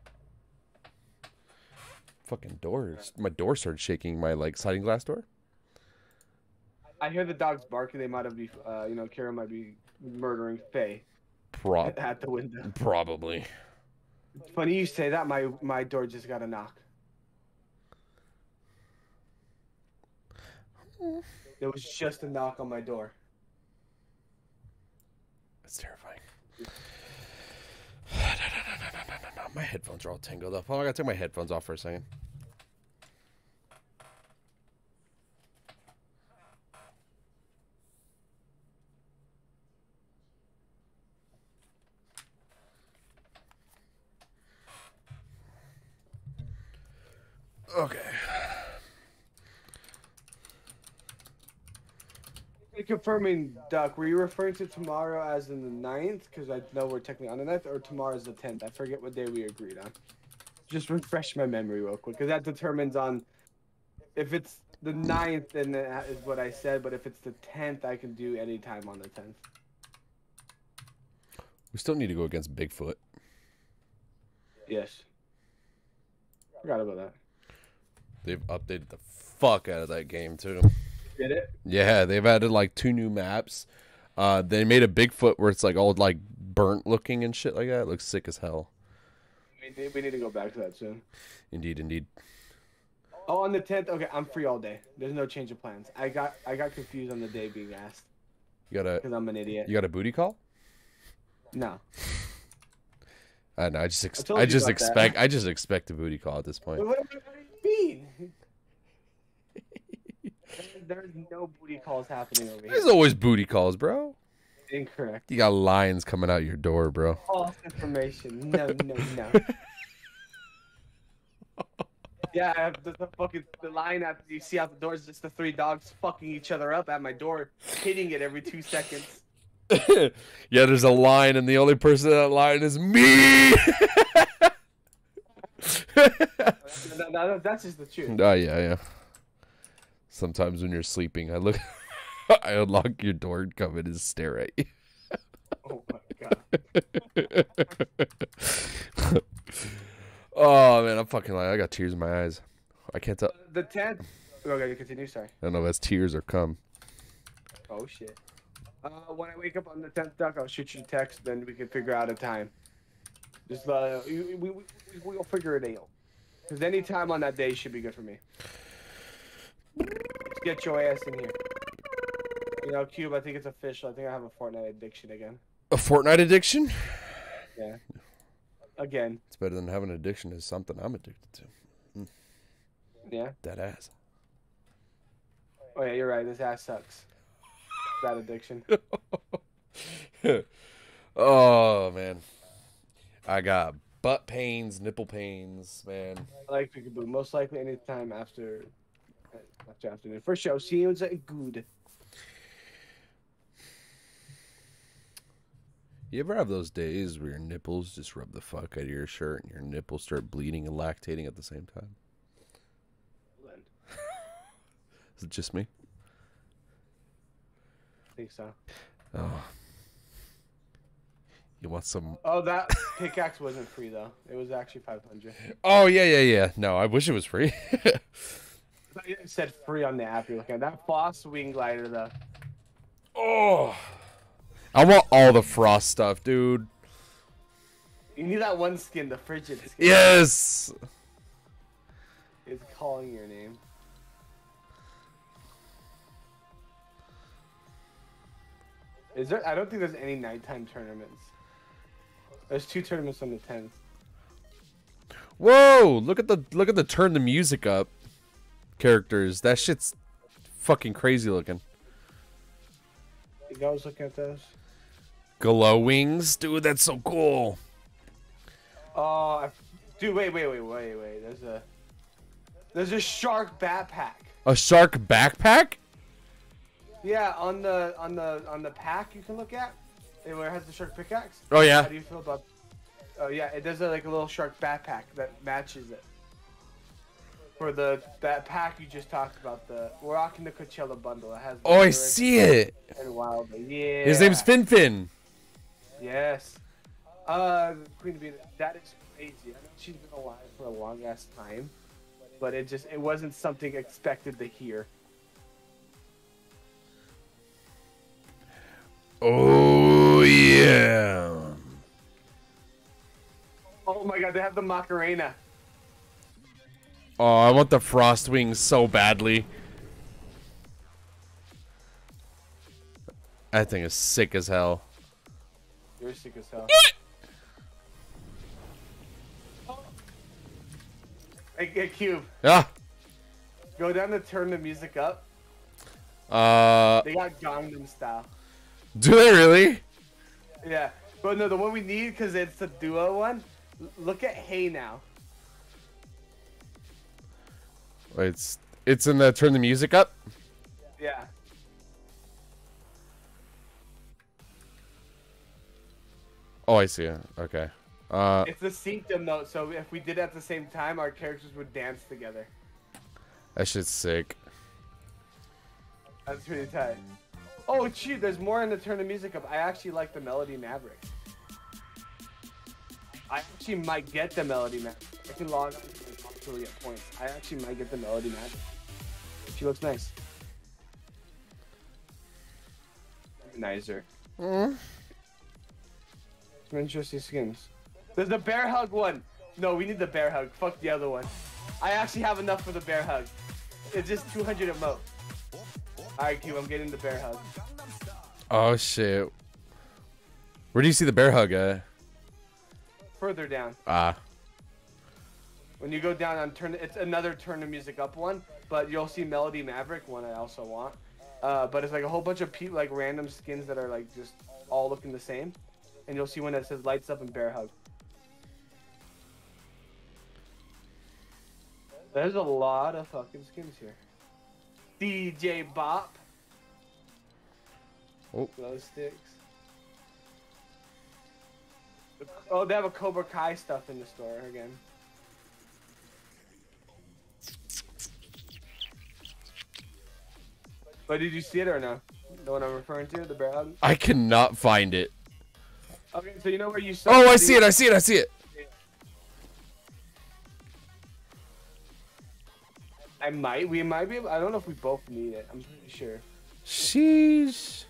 Fucking doors. My door started shaking. My sliding glass door. I hear the dogs barking. They might have be, Kara might be murdering Faye. At the window. Probably. It's funny you say that. My door just got a knock. There was just a knock on my door. That's terrifying. No. My headphones are all tangled up. Oh, I gotta take my headphones off for a second. Okay. Confirming, Duck, were you referring to tomorrow as in the 9th? Because I know we're technically on the 9th, or tomorrow is the 10th. I forget what day we agreed on. Just refresh my memory real quick, because that determines on if it's the 9th, then that is what I said, but if it's the 10th, I can do any time on the 10th. We still need to go against Bigfoot. Yes. Forgot about that. They've updated the fuck out of that game, too. Did it? Yeah, they've added 2 new maps. They made a Bigfoot where it's all burnt looking and shit like that. It looks sick as hell. We need to go back to that soon. Indeed. Oh, on the 10th? Okay, I'm free all day. There's no change of plans. I got confused on the day being asked. You got because I'm an idiot. You got a booty call? No. I know. I told you about that. I just expect a booty call at this point. What do you mean? There's no booty calls happening over here. There's always booty calls, bro. Incorrect. You got lions coming out your door, bro. False information. No. Yeah, the line that you see out the door is just the 3 dogs fucking each other up at my door, hitting it every 2 seconds. Yeah, there's a line, and the only person in that line is me. No, that's just the truth. Oh yeah. Sometimes when you're sleeping, I unlock your door and come in and stare at you. Oh my god. Oh man, I'm fucking lying. I got tears in my eyes. I can't tell. The 10th. Okay, continue. Sorry. I don't know if that's tears or cum. Oh shit. When I wake up on the 10th, Duck, I'll shoot you a text. Then we can figure out a time. Just we'll figure it out. Because any time on that day should be good for me. Let's get your ass in here. You know, Cube, I think it's official. I think I have a Fortnite addiction again. A Fortnite addiction? Yeah. Again. It's better than having an addiction to something I'm addicted to. Yeah? That ass. Oh yeah, you're right. This ass sucks. That addiction. Oh, man. I got butt pains, nipple pains, man. I like peekaboo. Most likely anytime after afternoon. For sure. Seems good. You ever have those days where your nipples just rub the fuck out of your shirt and your nipples start bleeding and lactating at the same time? Is it just me? I think so. Oh. You want some... Oh, that pickaxe wasn't free, though. It was actually 500. Oh, yeah. No, I wish it was free. It said free on the app you're looking at. That Boss Wing Glider, though. Oh. I want all the frost stuff, dude. You need that one skin, the frigid skin. Yes! It's calling your name. Is there? I don't think there's any nighttime tournaments. There's 2 tournaments on the 10th. Whoa! Look at the turn the music up characters. That shit's fucking crazy looking. You guys looking at those? Glow wings, dude. That's so cool. Oh, dude, wait. There's a shark backpack. A shark backpack? Yeah, on the pack you can look at, where it has the shark pickaxe. Oh yeah. How do you feel about? Oh yeah, it does like a little shark backpack that matches it. For that pack you just talked about, we're rocking the Coachella bundle. It has. Oh, I see it. And wild, yeah. His name's Fin. Yes. Queen Bee, that is crazy. I know she's been alive for a long ass time, but it wasn't something expected to hear. Oh yeah. Oh my god, they have the Macarena. Oh, I want the frost wings so badly. That thing is sick as hell. You're sick as hell. Hey, Cube. Yeah. Go down to turn the music up. They got Gangnam Style. Do they really? Yeah. But no, the one we need, because it's the duo one, look at Hey Now. It's in the turn the music up? Yeah. Oh, I see it. Okay. It's the synced note, so if we did it at the same time, our characters would dance together. That shit's sick. That's pretty tight. Oh, shoot, there's more in the turn the music up. I actually like the Melody Maverick. I actually might get the Melody Maverick. I can log on to get points. I actually might get the Melody Maverick. She looks nice. Nicer. Some interesting skins. There's the bear hug one. No, we need the bear hug. Fuck the other one. I actually have enough for the bear hug. It's just 200 emote. Alright, Q, I'm getting the bear hug. Oh shit. Where do you see the bear hug at? further down. Ah. When you go down on turn, it's another turn the music up one, but you'll see Melody Maverick, one I also want. But it's like a whole bunch of like random skins that are like just all looking the same, and you'll see one that says lights up and bear hug. There's a lot of fucking skins here. DJ Bop. Oh. Glow sticks. Oh, they have a Cobra Kai stuff in the store again. But did you see it or no? The one I'm referring to, the bear hug? I cannot find it. Okay, so you know where you saw. Oh, I see it. I see it. I see it. We might be able, I don't know if we both need it. I'm pretty sure. Sheesh.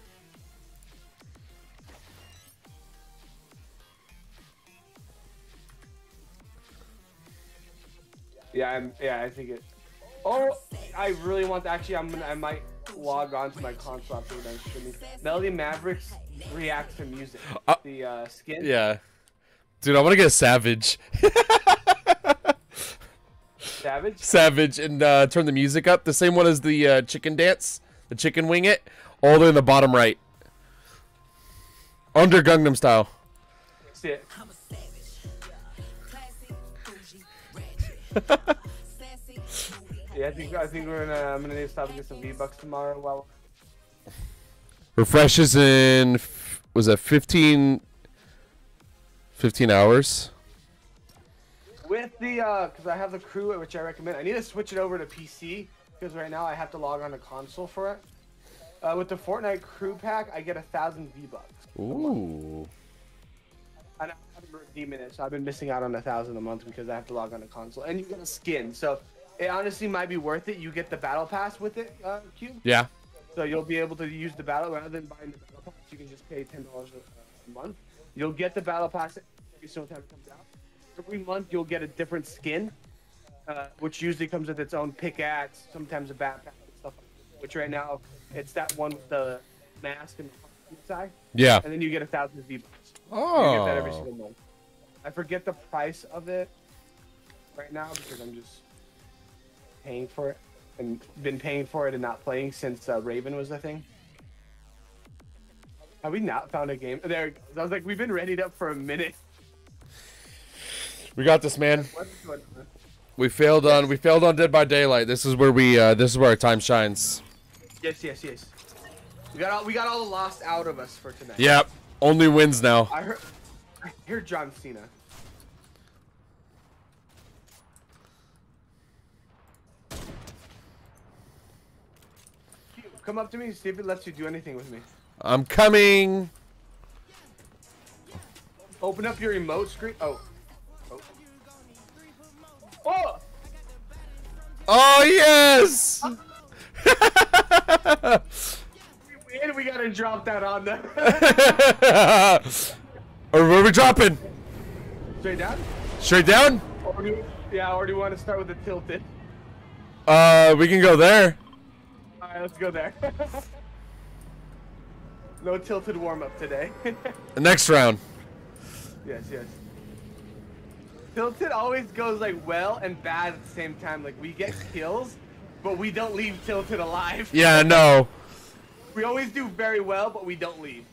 Yeah, I think it. Oh, I really want to, actually, I might log on to my console after we're done streaming. Melody Mavericks reacts to music. The skin. Yeah. Dude, I want to get a Savage. Savage? Savage and turn the music up. The same one as the chicken dance. The chicken wing it. All the way in the bottom right. Under Gangnam Style. See it. Yeah, I think I'm gonna need to stop and get some V-Bucks tomorrow. Well, Refreshes in, was that 15 hours? with the because I have the crew, which I recommend. I need to switch it over to PC because right now I have to log on to console for it. With the Fortnite crew pack, I get 1,000 V-Bucks. Ooh. And I haven't been redeeming it, so I've been missing out on 1,000 a month because I have to log on to console. And you get a skin, so it honestly might be worth it. You get the battle pass with it, Cube. Yeah. So you'll be able to use the battle rather than buying the battle pass. You can just pay $10 a month. You'll get the battle pass every single time it comes out. Every month you'll get a different skin, which usually comes with its own pickaxe, sometimes a backpack and stuff like that. Which right now it's that one with the mask and the inside. Yeah. And then you get 1,000 V-Bucks. Oh. You get that every single month. I forget the price of it right now because I'm just paying for it and been paying for it and not playing since Raven was the thing. Have we not found a game? There it goes. I was like, we've been readied up for a minute. We got this, man. We failed on Dead by Daylight. This is where our time shines. Yes. We got all the lost out of us for tonight. Yep. Only wins now. I heard John Cena. Come up to me and see if it lets you do anything with me. I'm coming. Open up your remote screen. Oh. Oh! Oh yes! And we gotta drop that on there. Or where are we dropping? Straight down? Straight down? Or do you want to start with the tilted? We can go there. Alright, let's go there. No tilted warm-up today. The next round. Yes. Tilted always goes like well and bad at the same time. Like we get kills, but we don't leave Tilted alive. Yeah, no. We always do very well, but we don't leave.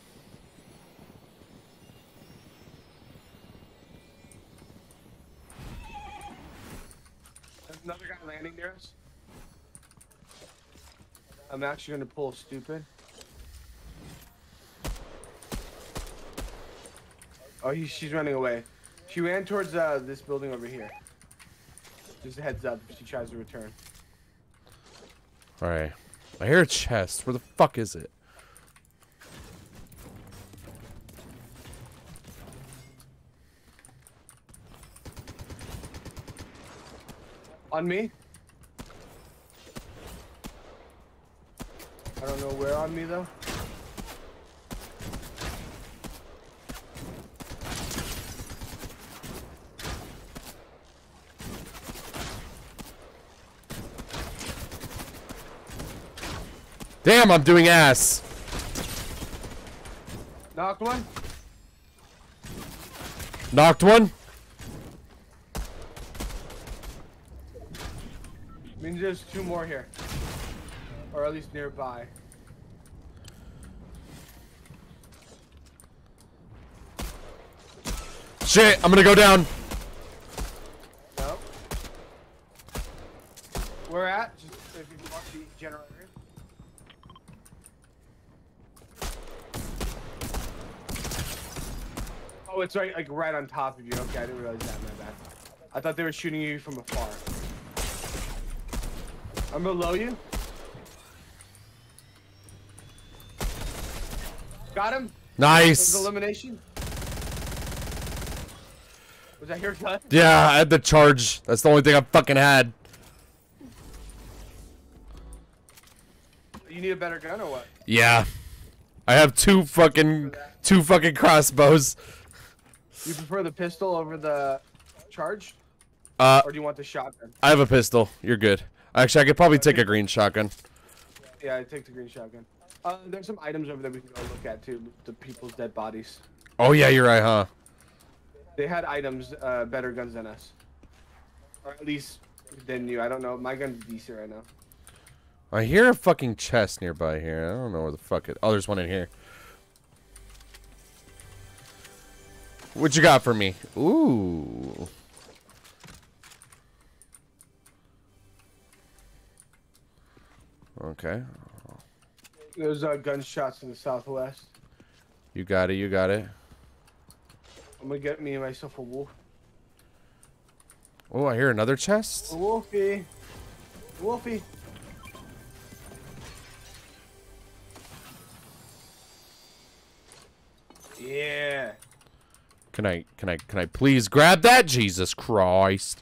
There's another guy landing near us. I'm actually gonna pull stupid. Oh, she's running away. She ran towards this building over here. Just a heads up if she tries to return. Alright. I hear a chest. Where the fuck is it? On me? I don't know where on me though. Damn, I'm doing ass. Knocked one. Knocked one. Means there's 2 more here. Or at least nearby. Shit, I'm gonna go down. Nope. Where at? Just if you want the generator. Oh, it's right, like right on top of you. Okay, I didn't realize that. My bad. I thought they were shooting you from afar. I'm below you. Got him. Nice. Elimination. Was that your gun? Yeah, I had the charge. That's the only thing I fucking had. You need a better gun or what? Yeah. I have two fucking crossbows. You prefer the pistol over the charge? Or do you want the shotgun? I have a pistol. You're good. Actually, I could probably take a green shotgun. Yeah, I take the green shotgun. There's some items over there we can go look at too. The people's dead bodies. Oh yeah, you're right, huh? They had items, better guns than us. Or at least than you. I don't know. My gun's decent right now. I hear a fucking chest nearby here. I don't know where the fuck it. Oh, there's one in here. What you got for me? Ooh. Okay. There's gunshots in the southwest. You got it. You got it. I'm gonna get me and myself a wolf. Oh, I hear another chest. A wolfie. Wolfie. Yeah. Can I please grab that? Jesus Christ.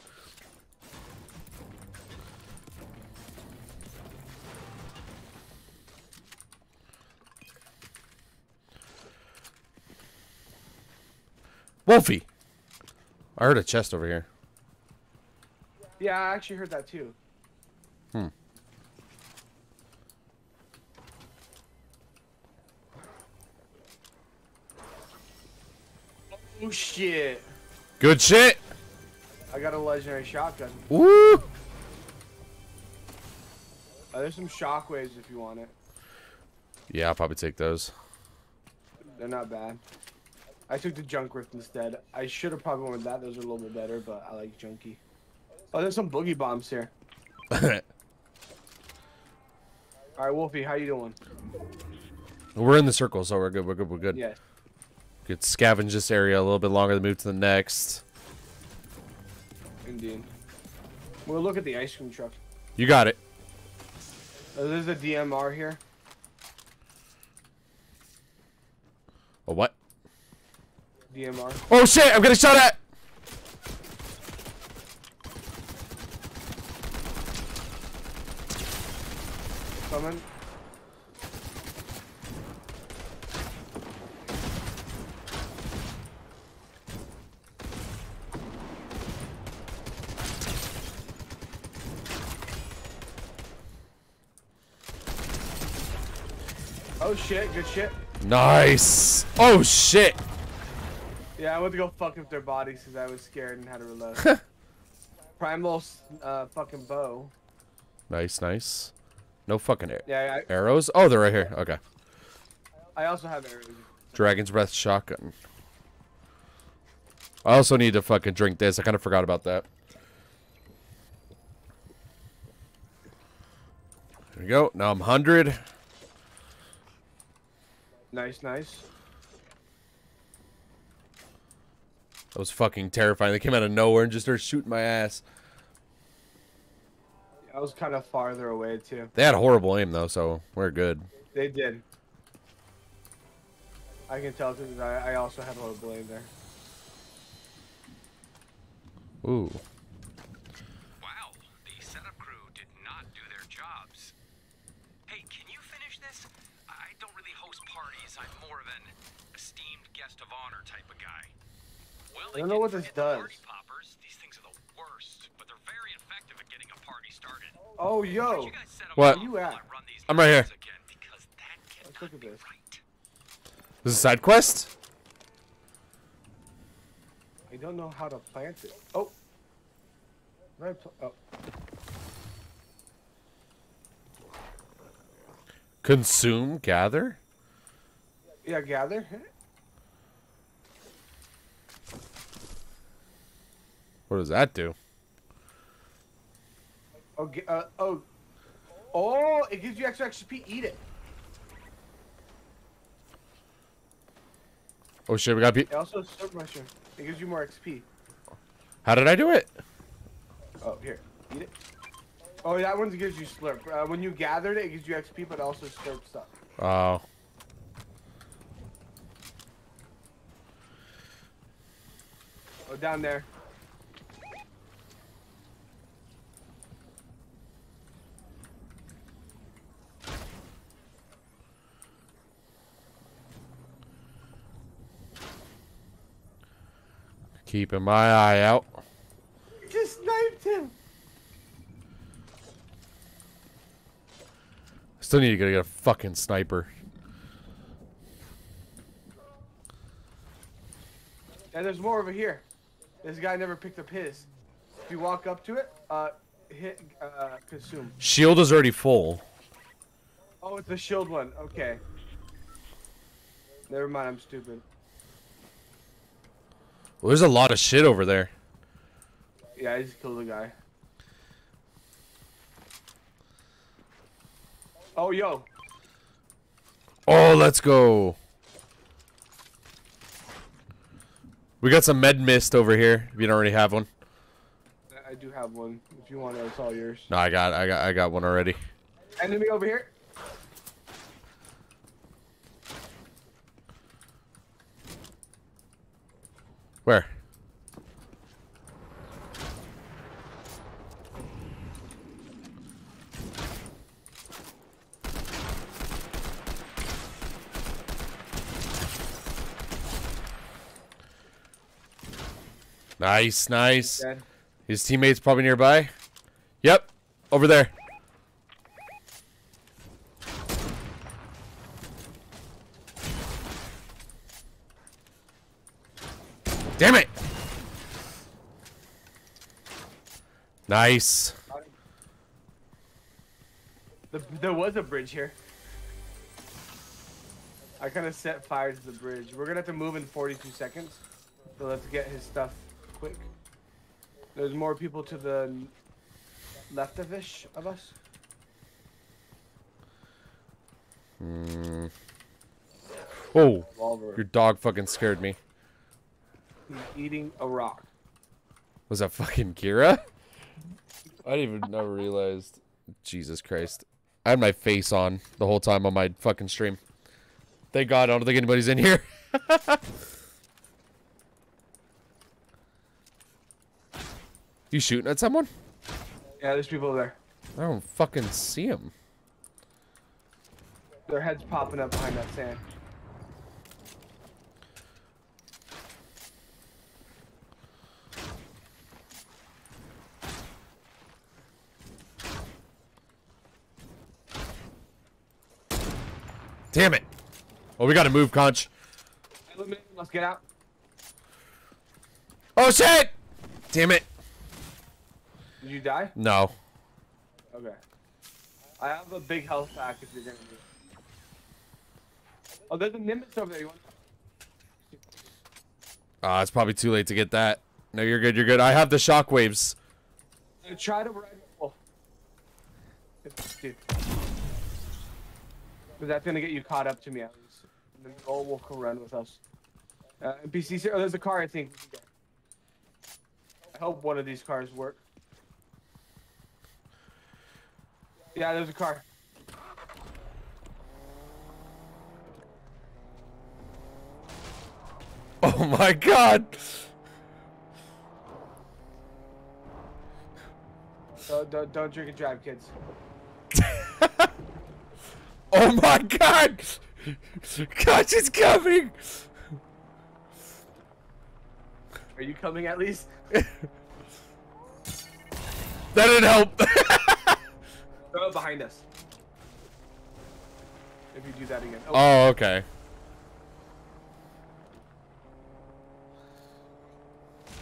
Wolfie. I heard a chest over here. Yeah, I actually heard that too. Hmm. Oh shit. Good shit. I got a legendary shotgun. Woo. There's some shockwaves if you want it. Yeah, I'll probably take those. They're not bad. I took the junk rift instead. I should have probably went with that. Those are a little bit better, but I like junky. Oh, there's some boogie bombs here. Alright, Wolfie, how you doing? We're in the circle, so we're good. We're good. We're good. Yes. Could scavenge this area a little bit longer, then move to the next. Indeed. We'll look at the ice cream truck. You got it. There's a DMR here. A what? DMR. Oh shit! I'm getting shot at. Coming. Oh shit, good shit. Nice. Oh shit. Yeah, I went to go fuck up their bodies because I was scared and had to reload. Primal fucking bow. Nice, nice. No fucking Yeah, arrows. Oh, they're right here. Okay. I also have arrows. Dragon's Breath shotgun. I also need to fucking drink this. I kind of forgot about that. There we go. Now I'm 100. Nice, nice. That was fucking terrifying. They came out of nowhere and just started shooting my ass. I was kind of farther away too. They had horrible aim though, so we're good. They did. I can tell because I also had horrible aim there. Ooh. Wow, the setup crew did not do their jobs. Hey, can you finish this? I don't really host parties. I'm more of an esteemed guest of honor type of guy. Well, I don't know what this does. Party poppers. These things are the worst, but they're very effective at getting a party started. Oh, yo. You guys set up What? Where you at? I'm right here. Again, because that Let's cannot look at be this. right. This is a side quest? don't know how to plant it. Oh. Right. Oh. Consume, gather? Yeah, gather. What does that do? Okay. Oh, it gives you extra XP. Eat it. Oh shit, we got It also serve mushroom. It gives you more XP. How did I do it? Oh, here. Eat it. Oh, that one gives you slurp. When you gathered it, it gives you XP, but also slurp stuff. Oh. Oh, down there. Keeping my eye out. Just sniped him. Still need to go get a fucking sniper. And there's more over here. This guy never picked up his. If you walk up to it, hit consume. Shield is already full. Oh, it's the shield one. Okay. Never mind, I'm stupid. Well, there's a lot of shit over there. Yeah, I just killed the guy. Oh, yo. Oh, let's go. We got some med mist over here. If you don't already have one. I do have one. If you want it, it's all yours. No, I got one already. Enemy over here. Where? Nice, nice. Dead. His teammates probably nearby. Yep, over there. Damn it! Nice. There was a bridge here. I kind of set fire to the bridge. We're gonna have to move in 42 seconds. So let's get his stuff quick. There's more people to the left-ish of us. Oh, Revolver. your dog fucking scared me. He's eating a rock. Was that fucking Kira? I didn't even never realized. Jesus Christ. I had my face on the whole time on my fucking stream. Thank God, I don't think anybody's in here. You shooting at someone? Yeah, there's people there. I don't fucking see him. Their heads popping up behind that sand. Damn it. Oh, we gotta move, Conch. Eliminate him, let's get out. Oh, shit! Damn it. Did you die? No. Okay. I have a big health pack if you're gonna need. Oh, there's a Nimbus over there. You want? It's probably too late to get that. No, you're good, you're good. I have the shockwaves. Try to ride. Oh. Dude. Because that's gonna get you caught up to me at least. And then all will come run with us. NPCs here. Oh, there's a car I think. I hope one of these cars work. Yeah, there's a car. Oh my God. Don't drink and drive, kids. Oh my God! Conch is coming! Are you coming at least? That didn't help. Throw it behind us. If you do that again. Oh, okay.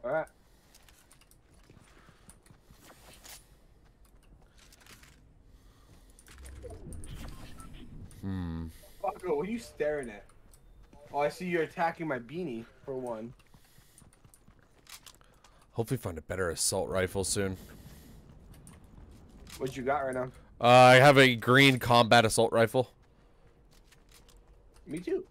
All right. Fucker, what are you staring at? Oh, I see you're attacking my beanie, for one. Hopefully find a better assault rifle soon. What you got right now? I have a green combat assault rifle. Me too.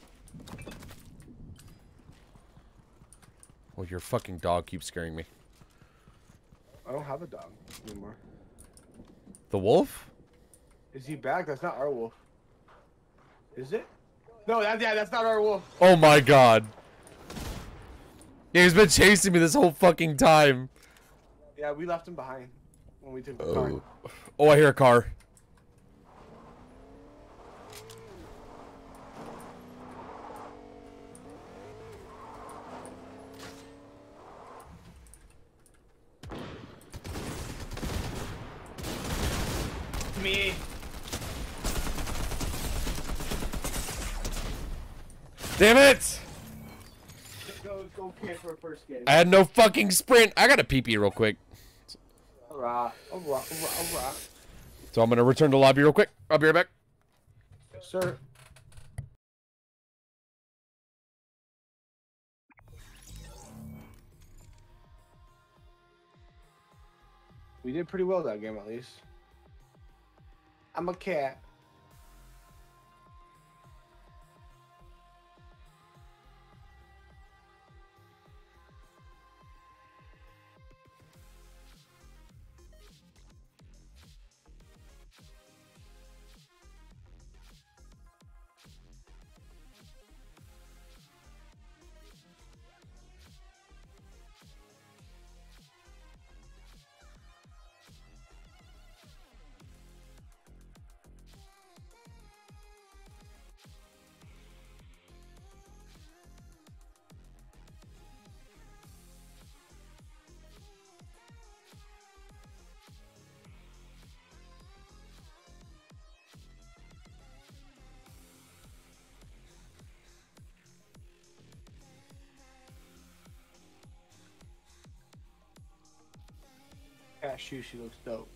Well, your fucking dog keeps scaring me. I don't have a dog anymore. The wolf? Is he back? That's not our wolf. Is it? No, that's not our wolf. Oh my god. Yeah, he's been chasing me this whole fucking time. Yeah, we left him behind when we took the car. Oh, I hear a car. Me. Damn it! Go camp for a first game. I had no fucking sprint. I gotta pee-pee real quick. Alright. So I'm gonna return to lobby real quick. I'll be right back. Yes, sir. We did pretty well that game, at least. I'm a cat. Cat shoe, she looks dope.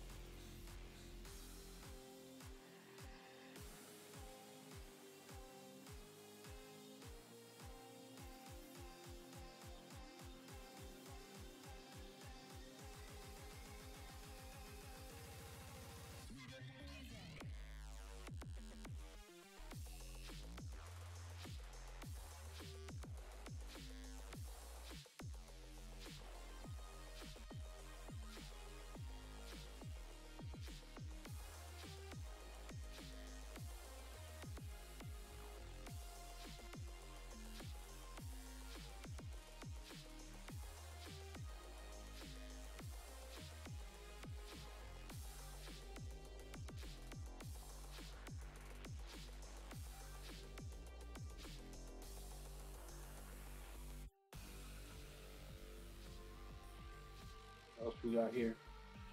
What else we got here?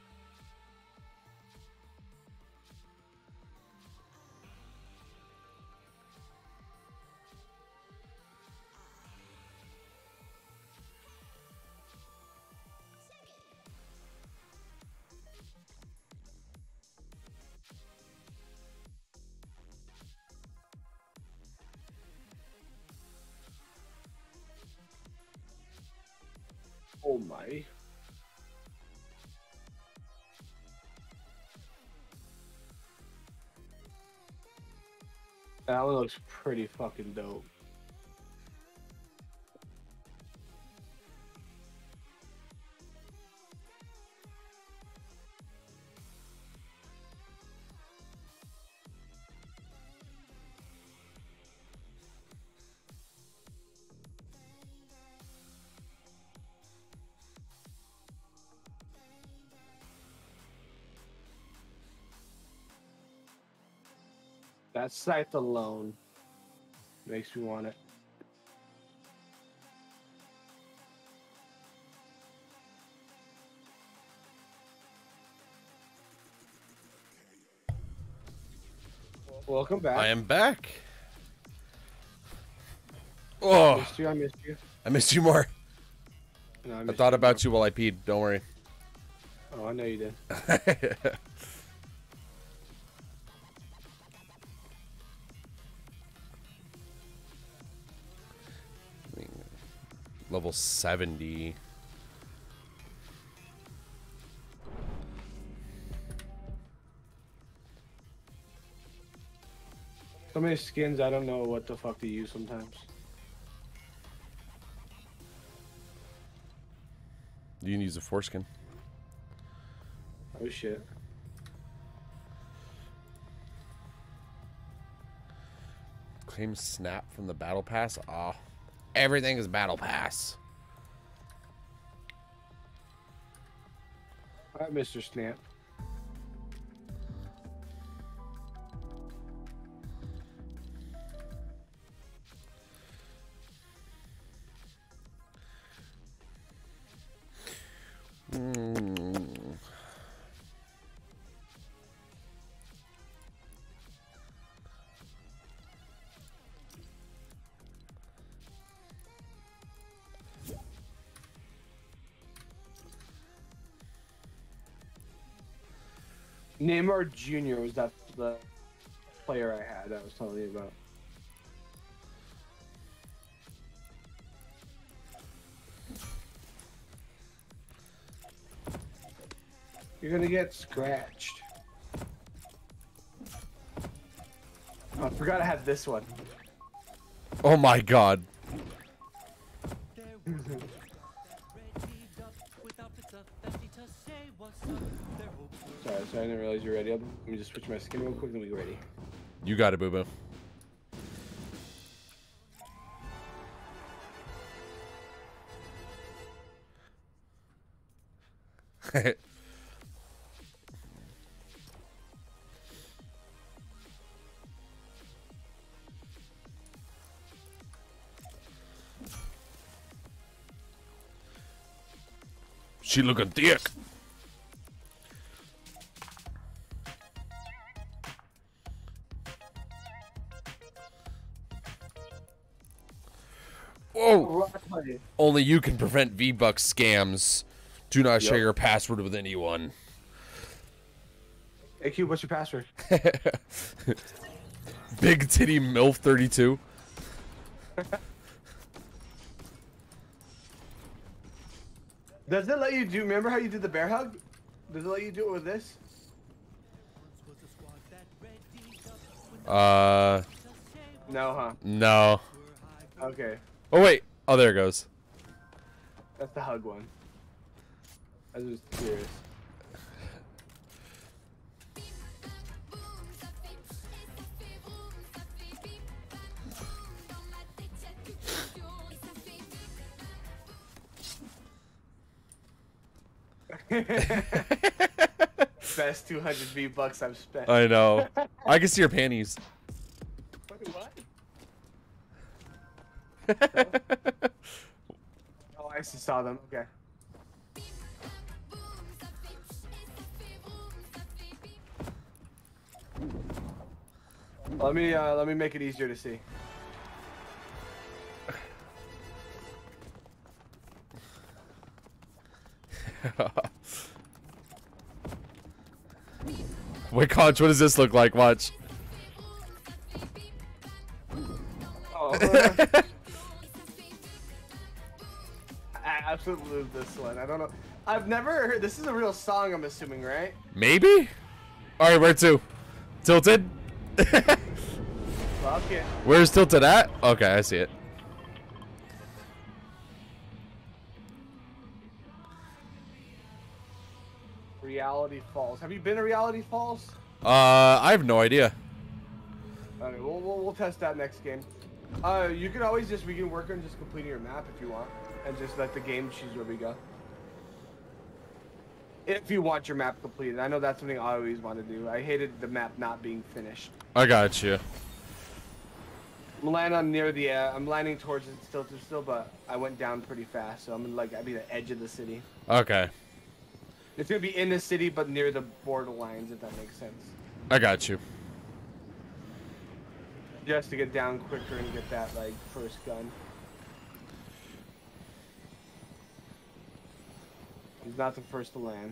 Oh my. That one looks pretty fucking dope. That scythe alone makes me want it. Welcome back. I am back. Oh, I missed you. I missed you more. No, I thought about you while I peed. Don't worry. Oh, I know you did. Level 70. So many skins, I don't know what the fuck to use sometimes. You can use a foreskin. Oh shit. Claim snap from the battle pass. Ah, everything is battle pass. Alright, Mr. Snap. Neymar Jr. was that the player I had I was telling you about. You're gonna get scratched. Oh, I forgot I had this one. Oh my god. Sorry, I didn't realize you were ready. Let me just switch my skin real quick and we go ready. You got it, boo boo. She looking thick. Whoa! Only you can prevent V-Bucks scams. Do not share your password with anyone. Hey, Cube, what's your password? Big Titty MILF 32. Does it let you do? Remember how you did the bear hug? Does it let you do it with this? No, huh? No. Okay, Oh wait. Oh, there it goes. that's the hug one. I was just curious. Best 200 V-Bucks I've spent. I know. I can see your panties. What? Oh, I actually saw them. Okay. Let me make it easier to see. Wait, Conch, what does this look like? Watch. Oh. I absolutely love this one. I don't know. I've never heard. This is a real song, I'm assuming, right? Maybe? Alright, where to? Tilted? Fuck it. Where's Tilted at? Okay, I see it. Reality Falls. Have you been to Reality Falls? I have no idea. Alright, we'll test that next game. You can always we can work on just completing your map if you want, and just let the game choose where we go. If you want your map completed. I know that's something I always want to do. I hated the map not being finished. I got you. I'm landing towards it still, but I went down pretty fast, so I'm I'd be the edge of the city. Okay. It's gonna be in the city, but near the borderlines, if that makes sense. I got you. Just to get down quicker and get that first gun. not the first to land.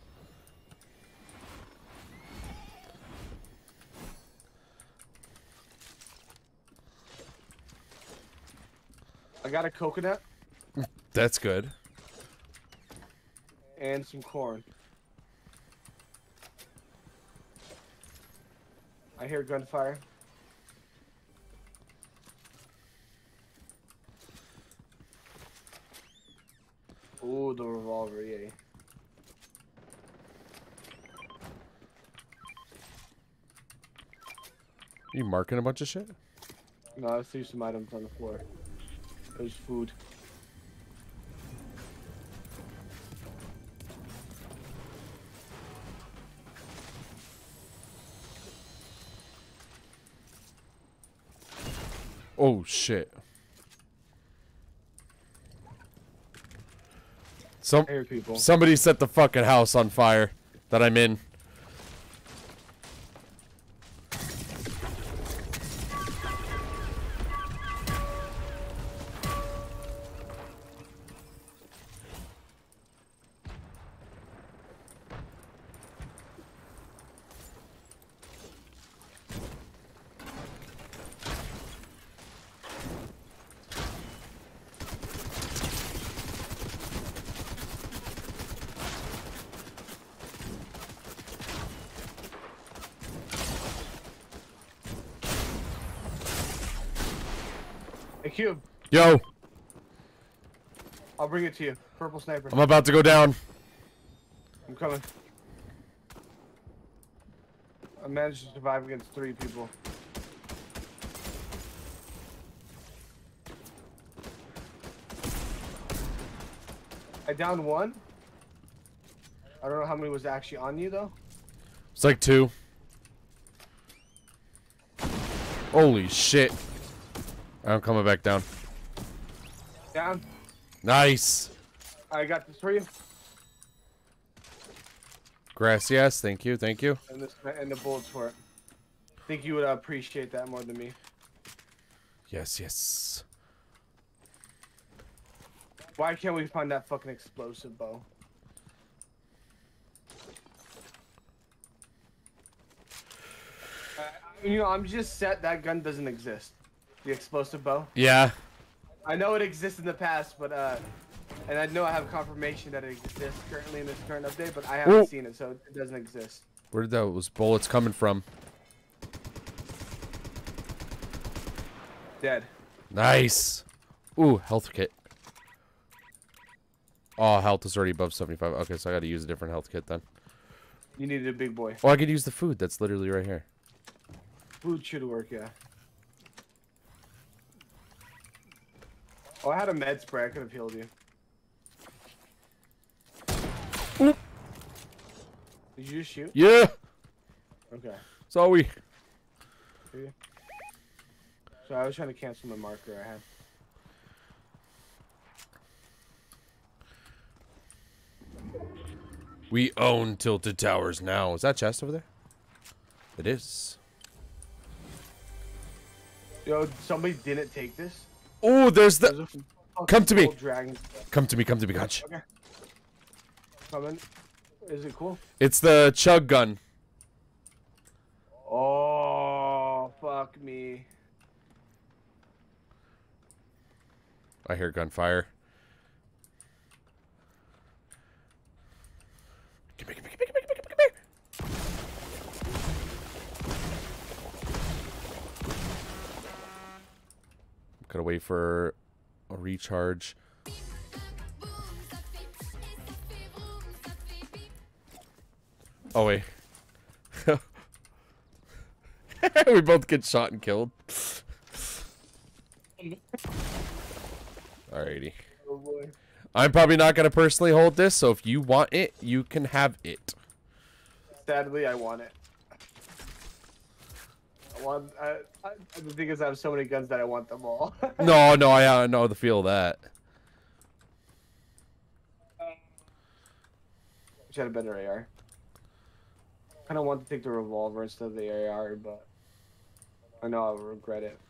I got a coconut. That's good. And some corn. I hear gunfire. Ooh, the revolver, yeah. You marking a bunch of shit? No, I threw some items on the floor. There's food. Oh shit. I hear people. Somebody set the fucking house on fire that I'm in. Hey, Cube. Yo, I'll bring it to you. Purple sniper. I'm about to go down. I'm coming. I managed to survive against 3 people. I downed 1. I don't know how many was actually on you though. It's like 2. Holy shit. I'm coming back down. Down. Nice. I got this for you. Gracias. Thank you. Thank you. And the bullets for it. I think you would appreciate that more than me. Yes, yes. Why can't we find that fucking explosive bow? You know, I'm just set that gun doesn't exist. The explosive bow. Yeah. I know it exists in the past, but and I know I have confirmation that it exists currently in this current update, but I haven't seen it, so it doesn't exist. Where did those bullets coming from? Dead. Nice. Ooh, health kit. Oh, health is already above 75. Okay, so I gotta use a different health kit then. You needed a big boy. Oh, I could use the food. That's literally right here. Food should work, yeah. Oh, I had a med spray. I could have healed you. Oop. Did you just shoot? Yeah. Okay. So we. So I was trying to cancel my marker I had. We own Tilted Towers now. Is that chest over there? It is. Yo, somebody didn't take this. Oh, there's the. Come to me. Dragon. Come to me, Conch. Okay. Coming. Is it cool? It's the chug gun. Oh, fuck me. I hear gunfire. Come here. Gotta wait for a recharge. Oh wait. We both get shot and killed. Alrighty. Oh boy. I'm probably not gonna personally hold this, so if you want it, you can have it. Sadly, I want it. The thing is, I have so many guns that I want them all. No, I know the feel of that. Wish I had a better AR. I kind of want to take the revolver instead of the AR, but I know I'll regret it.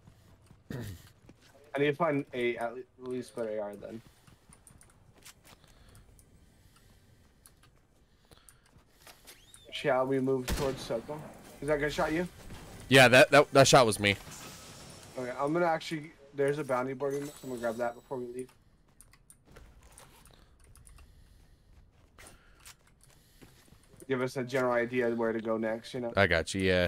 I need to find at least better AR then. Shall we move towards circle? Is that gonna shot you? Yeah, that shot was me. Okay, I'm gonna actually. There's a bounty board in there, so I'm gonna grab that before we leave. Give us a general idea of where to go next, you know? I got you, yeah.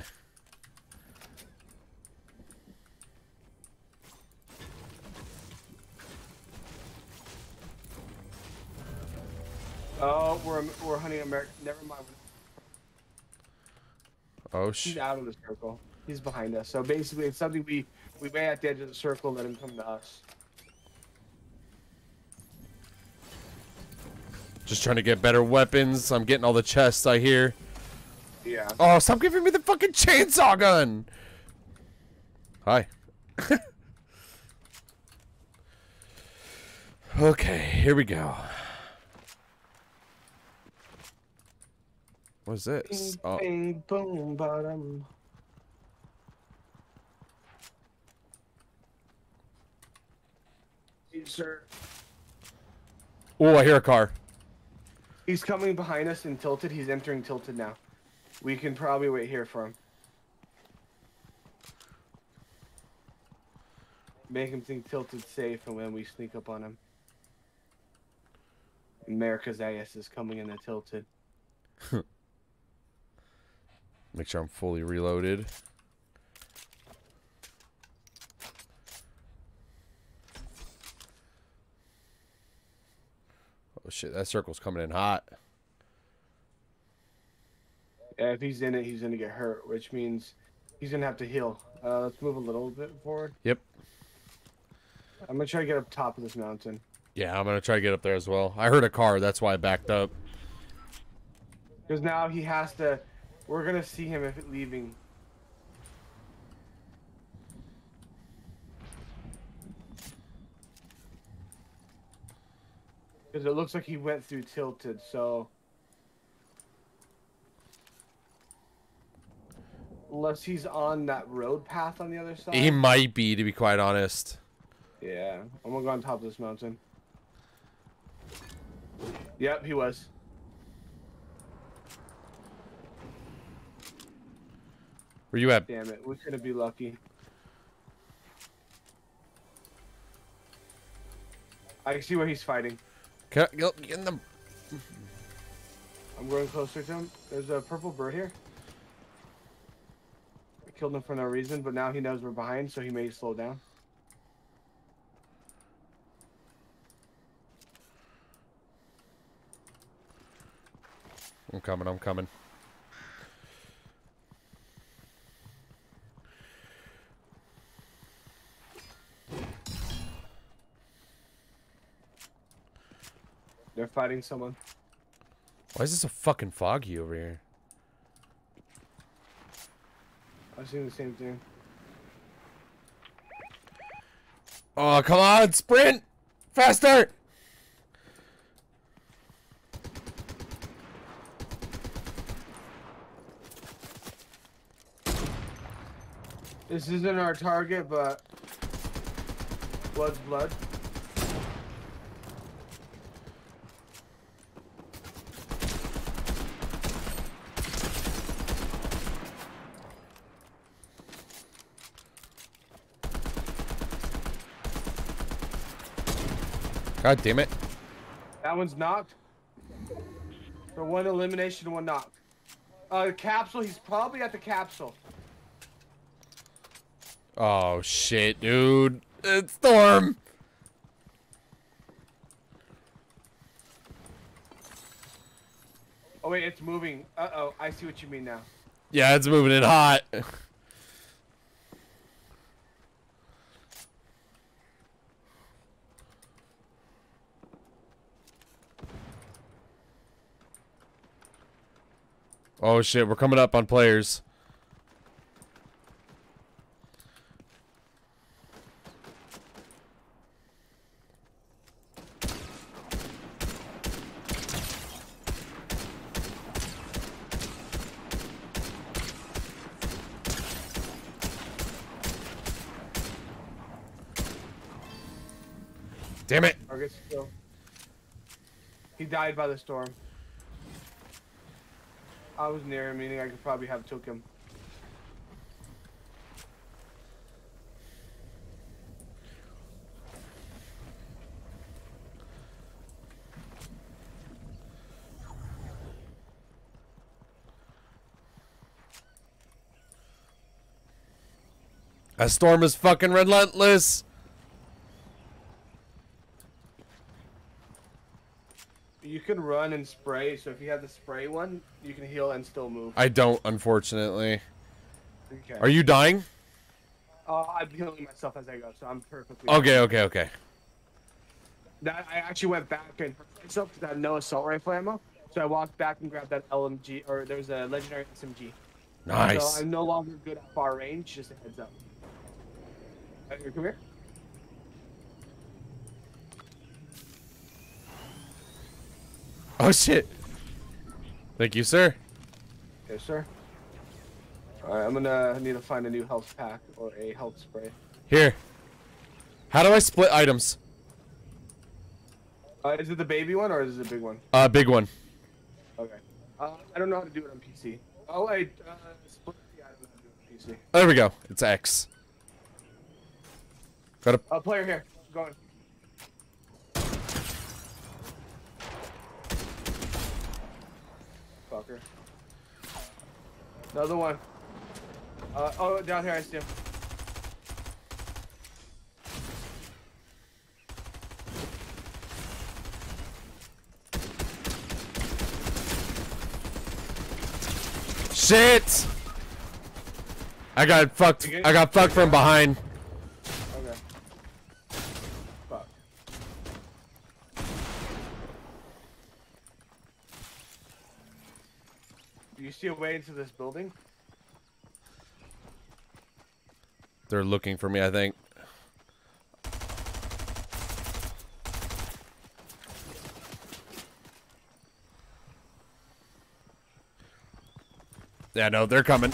Oh, we're hunting America. Never mind. Oh, He's out of the circle. He's behind us. So basically, it's something we wait at the edge of the circle, let him come to us. Just trying to get better weapons. I'm getting all the chests I hear. Yeah. Oh, stop giving me the fucking chainsaw gun! Hi. Okay, here we go. What's this? Bing, bing, boom, bottom. Hey, sir. Oh, I hear a car. He's coming behind us in Tilted. He's entering Tilted now. We can probably wait here for him. Make him think Tilted's safe, and when we sneak up on him. America's ass is coming into Tilted. Make sure I'm fully reloaded. Oh shit, that circle's coming in hot. Yeah, if he's in it, he's gonna get hurt, which means he's gonna have to heal. Let's move a little bit forward. Yep. I'm gonna try to get up top of this mountain. Yeah, I'm gonna try to get up there as well. I heard a car, that's why I backed up. Because now he has to. We're gonna see him if leaving. Because it looks like he went through Tilted, so. Unless he's on that road path on the other side. He might be, to be quite honest. Yeah, I'm gonna go on top of this mountain. Yep, he was. Where you at? Damn it, we couldn't be lucky. I can see where he's fighting. Get in the... I'm going closer to him. There's a purple bird here. I killed him for no reason, but now he knows we're behind, so he may slow down. I'm coming, I'm coming. They're fighting someone. Why is this so fucking foggy over here? I've seen the same thing. Oh, come on, sprint! Faster! This isn't our target, but blood's blood. God damn it. That one's knocked. For one elimination, one knock. Capsule, he's probably at the capsule. Oh shit, dude. It's Storm. Oh wait, it's moving. Uh-oh, I see what you mean now. Yeah, it's moving in hot. Oh shit, we're coming up on players. Damn it. Target still. He died by the storm. I was near him, meaning I could probably have took him. That storm is fucking relentless. You can run and spray, so if you have the spray one, you can heal and still move. I don't, unfortunately. Okay. Are you dying? I'm healing myself as I go, so I'm perfectly Okay, okay, okay. That I actually went back and hurt myself because I had no assault rifle ammo. So I walked back and grabbed that LMG, or there was a legendary SMG. Nice. So I'm no longer good at far range, just a heads up. Come here. Oh shit. Thank you, sir. Yes, sir. Alright, I'm gonna need to find a new health pack or a health spray. Here. How do I split items? Is it the baby one or is it the big one? Big one. Okay. I don't know how to do it on PC. Oh wait, split the item how to do it on PC. There we go. It's X. Got a Player here. Going. Fucker. Another one. Oh, down here I see him. shit. I got fucked. I got fucked from behind. Okay. Fuck. Do you see a way into this building? They're looking for me, I think. Yeah, no, they're coming.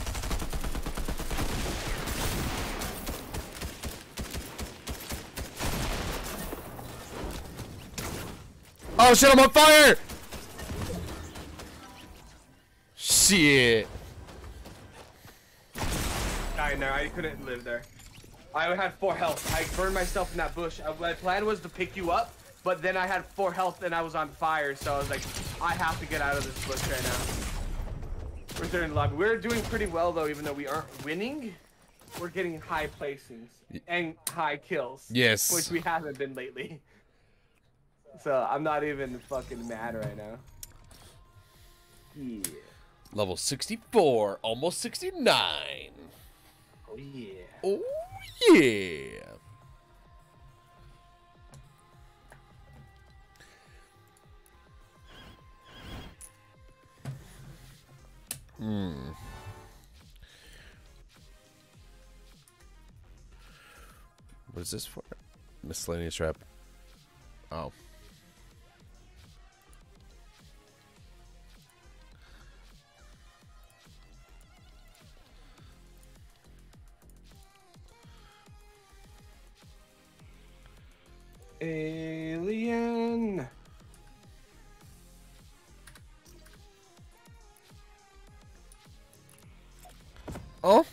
Oh shit, I'm on fire! Shit. I know, I couldn't live there. I had 4 health. I burned myself in that bush. My plan was to pick you up, but then I had 4 health and I was on fire, so I was like, I have to get out of this bush right now. We're still in the lobby. We're doing pretty well though, even though we aren't winning. We're getting high placings and high kills. Yes. Which we haven't been lately. So I'm not even fucking mad right now. Yeah. Level 64, almost 69. Oh yeah. Oh yeah. What is this for? Miscellaneous trap. Oh. Alien. Oh.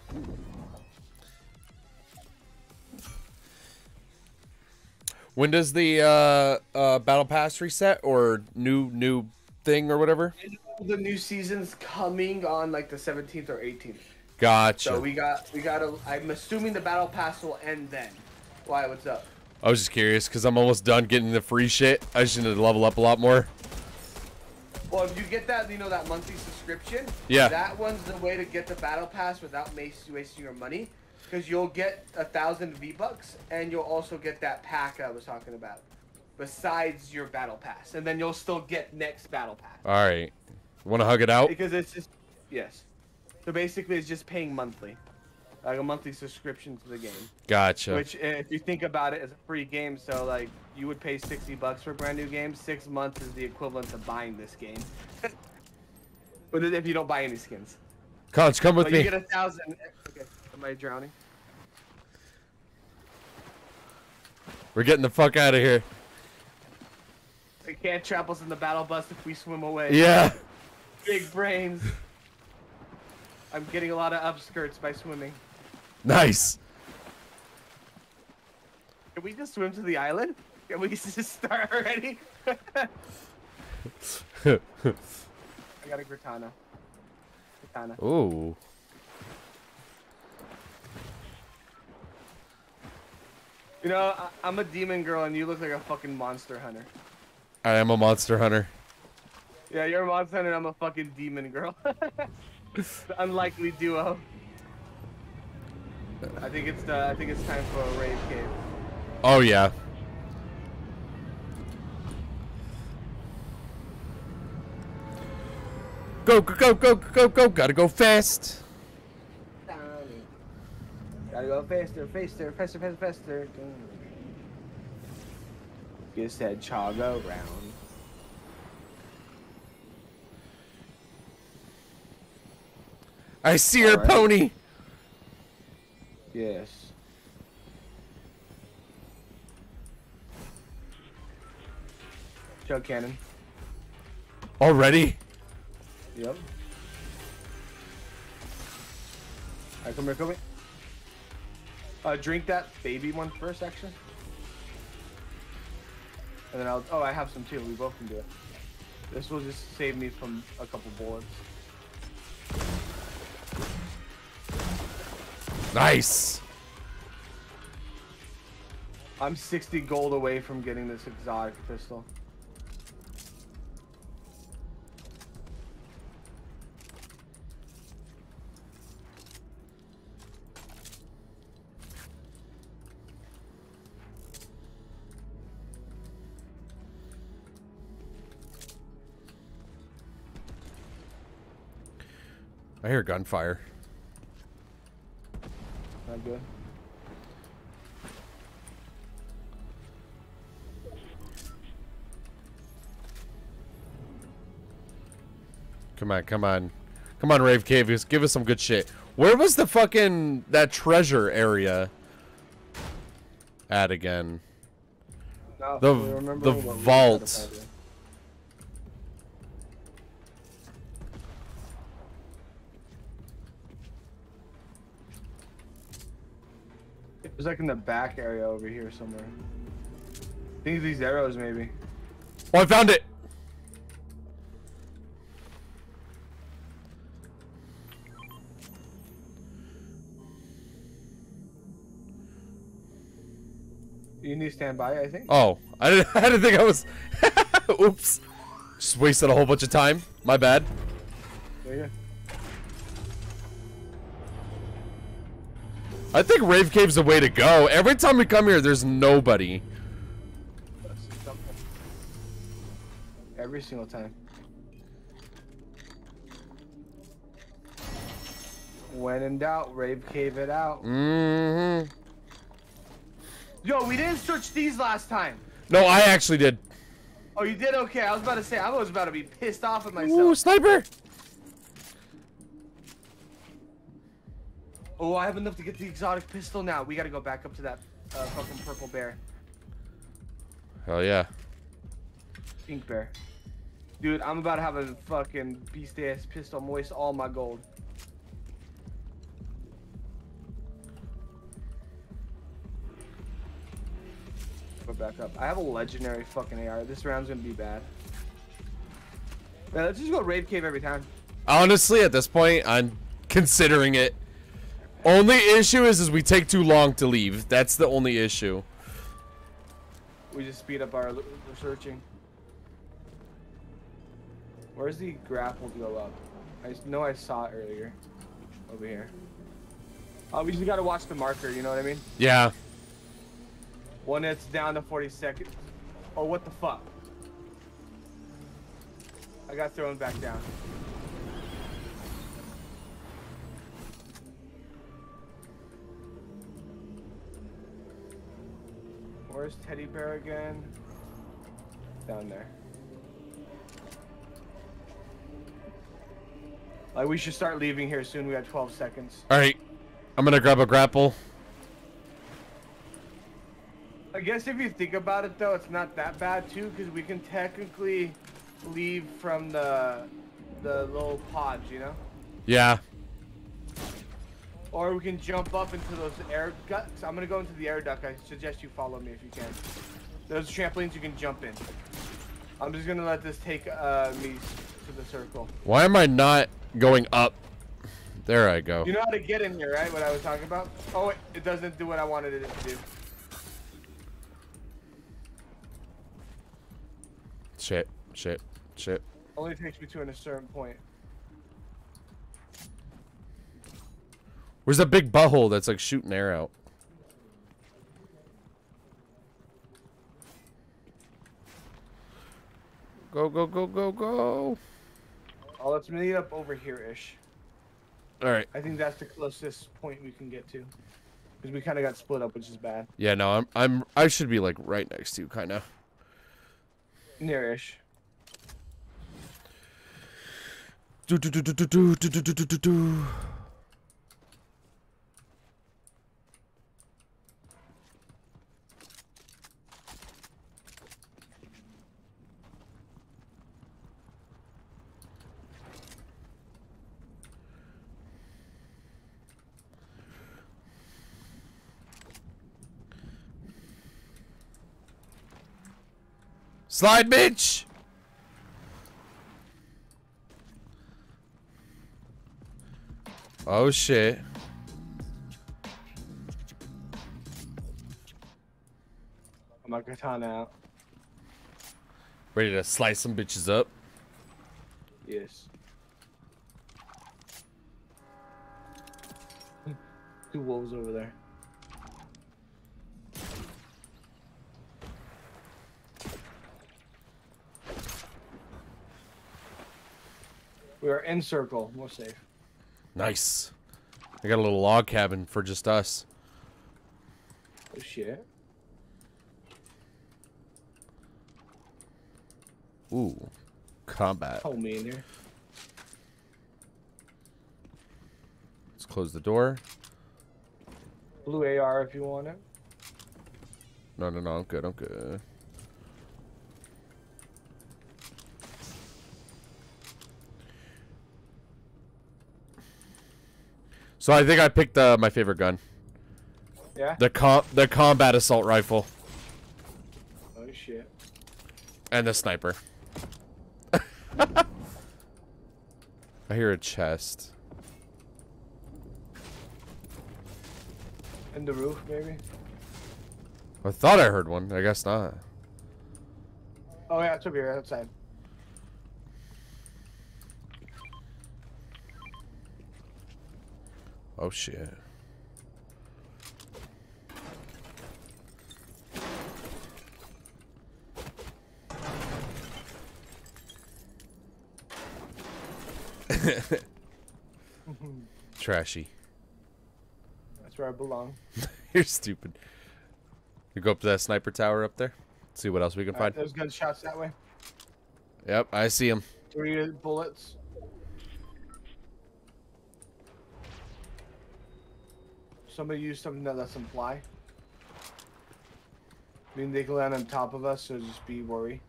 When does the battle pass reset or new thing or whatever? The new season's coming on like the 17th or 18th. Gotcha. So we gotta. I'm assuming the battle pass will end then. Why? What's up? I was just curious because I'm almost done getting the free shit. I just need to level up a lot more. Well, if you get that, you know, that monthly subscription. Yeah. That one's the way to get the battle pass without wasting your money, because you'll get 1,000 V-Bucks and you'll also get that pack I was talking about, besides your battle pass, and then you'll still get next battle pass. All right. Want to hug it out? Because it's just, yes. So basically, it's just paying monthly, like a monthly subscription to the game. Gotcha. Which, if you think about it, is a free game. So like, you would pay $60 for a brand new game. 6 months is the equivalent to buying this game. But if you don't buy any skins. Conch, come with But me. you get 1,000. Okay, am I drowning? We're getting the fuck out of here. They can't trap us in the battle bus if we swim away. Yeah. Big brains. I'm getting a lot of upskirts by swimming. Nice. Can we just swim to the island? Can we just start already? I got a Gratana. Ooh. You know, I'm a demon girl and you look like a fucking monster hunter. I am a monster hunter. Yeah, you're a monster hunter and I'm a fucking demon girl. The unlikely duo. I think it's time for a rave cave. Oh yeah. Go, go, go, go, go, go. Gotta go fast. Gotta go faster, faster, faster, faster, faster. Get that chaga round. I see her pony. Yes. Chug cannon. Already? Yep. Alright, come here, come here. Drink that baby one first, actually. And then I'll. Oh, I have some too. We both can do it. This will just save me from a couple bullets. Nice. I'm 60 gold away from getting this exotic pistol. I hear gunfire. Not good. Come on, come on. Come on, Rave Cave. Just give us some good shit. Where was the fucking... that treasure area at again? No, The vault. It was like in the back area over here somewhere. I think these arrows maybe. Oh, I found it! You need to stand by, I think. Oh, I didn't think I was... Oops. Just wasted a whole bunch of time. My bad. Yeah. I think Rave Cave's the way to go. Every time we come here, there's nobody. Every single time. When in doubt, Rave Cave it out. Mm-hmm. Yo, we didn't search these last time. No, I actually did. Oh, you did? Okay, I was about to say, I was about to be pissed off at myself. Ooh, sniper! Oh, I have enough to get the exotic pistol now. We gotta go back up to that fucking purple bear. Hell yeah. Pink bear. Dude, I'm about to have a fucking beast-ass pistol. I'm gonna waste all my gold. Go back up. I have a legendary fucking AR. This round's gonna be bad. Yeah, let's just go Rave Cave every time. Honestly, at this point, I'm considering it. Only issue is we take too long to leave. That's the only issue. We just speed up our searching. Where's the grapple to go up? I know I saw it earlier. Over here. Oh, we just gotta watch the marker, you know what I mean? Yeah. When it's down to 40 seconds. Oh, what the fuck? I got thrown back down. Where's Teddy Bear again? Down there. Like, we should start leaving here soon. We got 12 seconds. Alright. I'm gonna grab a grapple. I guess if you think about it, though, it's not that bad, too, because we can technically leave from the the little pods, you know? Yeah. Or we can jump up into those air ducts. I'm gonna go into the air duct. I suggest you follow me if you can. Those trampolines you can jump in. I'm just gonna let this take me to the circle. Why am I not going up? There I go. You know how to get in here, right? What I was talking about? Oh, wait, it doesn't do what I wanted it to do. Shit, shit, shit. Only takes me to a certain point. Where's that big butthole that's like shooting air out? Go, go, go, go, go. Oh, let's meet up over here-ish. All right. I think that's the closest point we can get to. Because we kind of got split up, which is bad. Yeah, no, I should be like right next to you, kind of. Near-ish. Do do do do do do do do do do do. Slide, bitch! Oh, shit. My katana out. Ready to slice some bitches up? Yes. Two wolves over there. We are in circle. We're safe. Nice. I got a little log cabin for just us. Oh shit. Ooh. Combat. Hold me in here. Let's close the door. Blue AR if you want it. No, no, no. I'm good. I'm good. So I think I picked my favorite gun. Yeah? The combat assault rifle. Oh shit. And the sniper. I hear a chest. In the roof, maybe? I thought I heard one. I guess not. Oh yeah, it's over here outside. Oh shit. Trashy. That's where I belong. You're stupid. You go up to that sniper tower up there. See what else we can find. There's gunshots that way. Yep, I see him. 3 bullets. Somebody used something that lets them fly. I mean, they can land on top of us, so just be worried.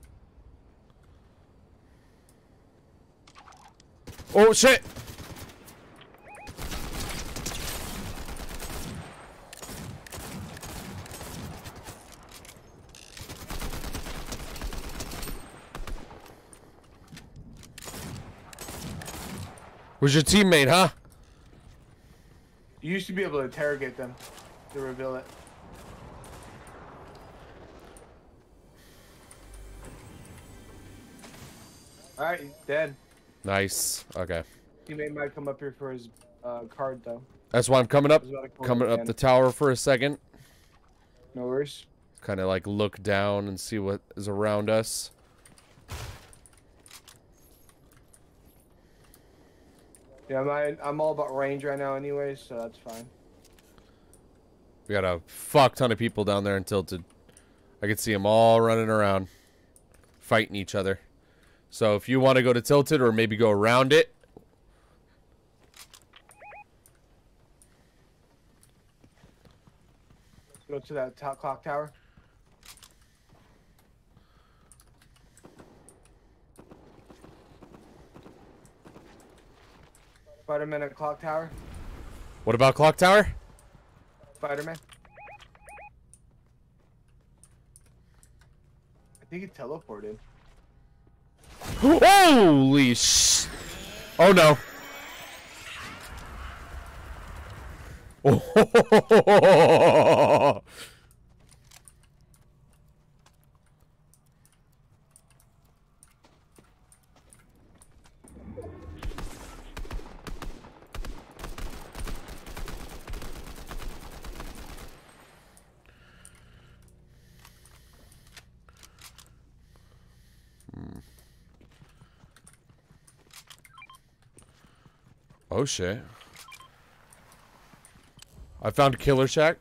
Oh shit! Where's your teammate, huh? You used to be able to interrogate them to reveal it. Alright, he's dead. Nice. Okay. Teammate might come up here for his card, though. That's why I'm coming up. He's about to come Coming up again. the tower for a second. No worries. Kind of like look down and see what is around us. Yeah, I'm all about range right now anyways, so that's fine. We got a fuck ton of people down there in Tilted. I can see them all running around, fighting each other. So if you want to go to Tilted or maybe go around it. Go to that top clock tower. Spider-Man at Clock Tower. What about Clock Tower? Spider-Man. I think he teleported. Holy sh! Oh no. Oh. Oh shit. I found a killer shack.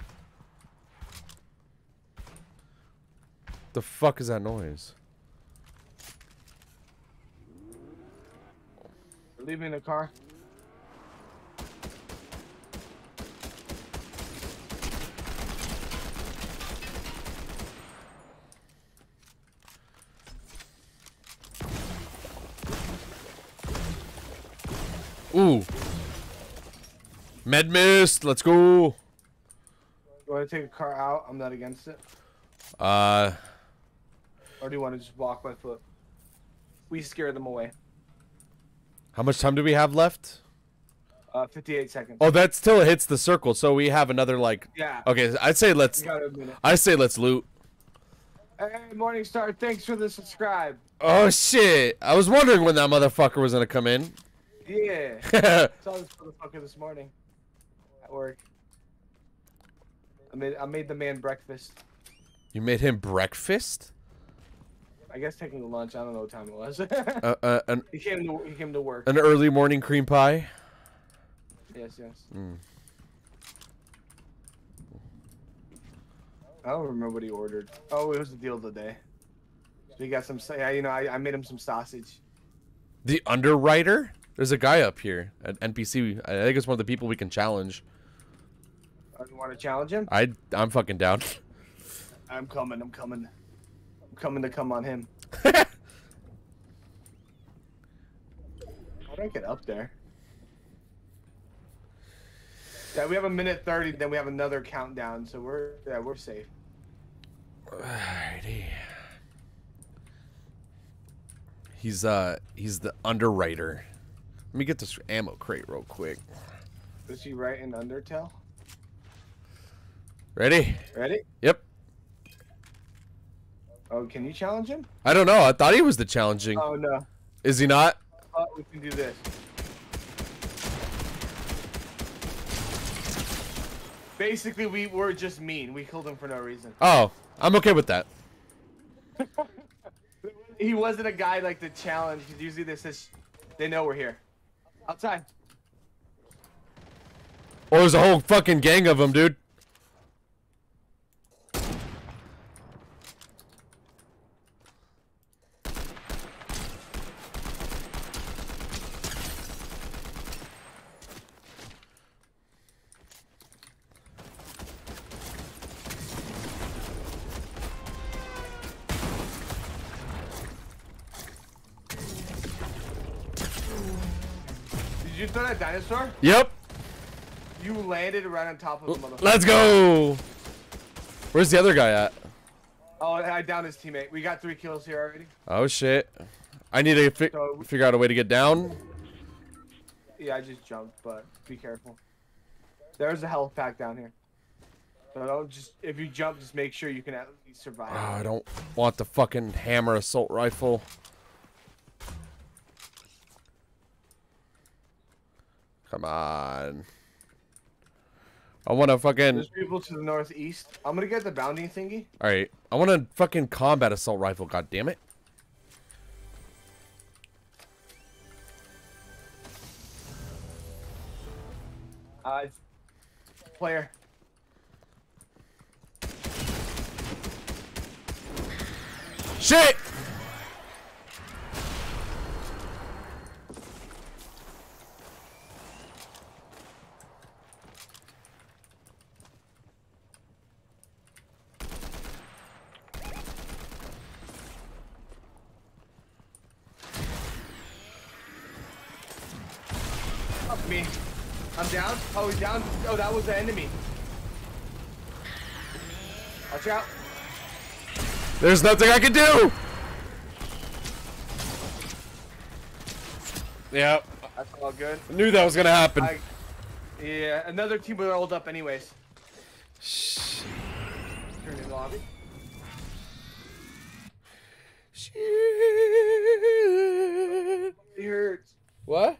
The fuck is that noise? We're leaving the car. Ooh. Med mist, let's go. You want to take a car out? I'm not against it. Uh, Or do you want to just walk by foot? We scare them away. how much time do we have left? 58 seconds. Oh, that still hits the circle, so we have another like. Yeah. Okay, I'd say let's. We got a minute. I say let's loot. Hey, Morningstar, thanks for the subscribe. Oh shit! I was wondering when that motherfucker was gonna come in. Yeah. I saw this motherfucker this morning at work. I made the man breakfast. You made him breakfast? I guess taking lunch. I don't know what time it was. An he came to work. an early morning cream pie. Yes, yes. Mm. I don't remember what he ordered. Oh, it was the deal of the day. So he got some. Yeah, you know, I made him some sausage. The underwriter? There's a guy up here at NPC. I think it's one of the people we can challenge. You want to challenge him? I'm fucking down. I'm coming. I'm coming. I'm coming to come on him. How do I get up there? Yeah, we have a minute 30. Then we have another countdown, so we're safe. Alrighty. He's the underwriter. Let me get this ammo crate real quick. Is he right in Undertale? Ready? Ready? Yep. Oh, can you challenge him? I don't know. I thought he was the challenging. Oh no. Is he not? Oh, we can do this. Basically, we were just mean. We killed him for no reason. Oh, I'm okay with that. He wasn't a guy like the challenge. Because usually this is, they know we're here. Outside. Or there's a whole fucking gang of them, dude. Did you throw that dinosaur? Yep. You landed right on top of the motherfucker. Let's go. Where's the other guy at? Oh, I downed his teammate. We got 3 kills here already. Oh shit. I need to figure out a way to get down. Yeah, I just jumped, but be careful. There's a health pack down here. So don't just, if you jump, just make sure you can at least survive. Oh, I don't want the fucking hammer assault rifle. Come on. I want to fucking... There's people to the northeast. I'm gonna get the bounty thingy. Alright. I want a fucking combat assault rifle, god damn it. Player. Shit! me. I'm down. Oh, he's down. Oh, that was the enemy. Watch out. There's nothing I can do. Yeah. That's all good. I knew that was gonna happen. Yeah, another team would rolled up anyways. Shh. Turn in the lobby. Shit. It hurts. What?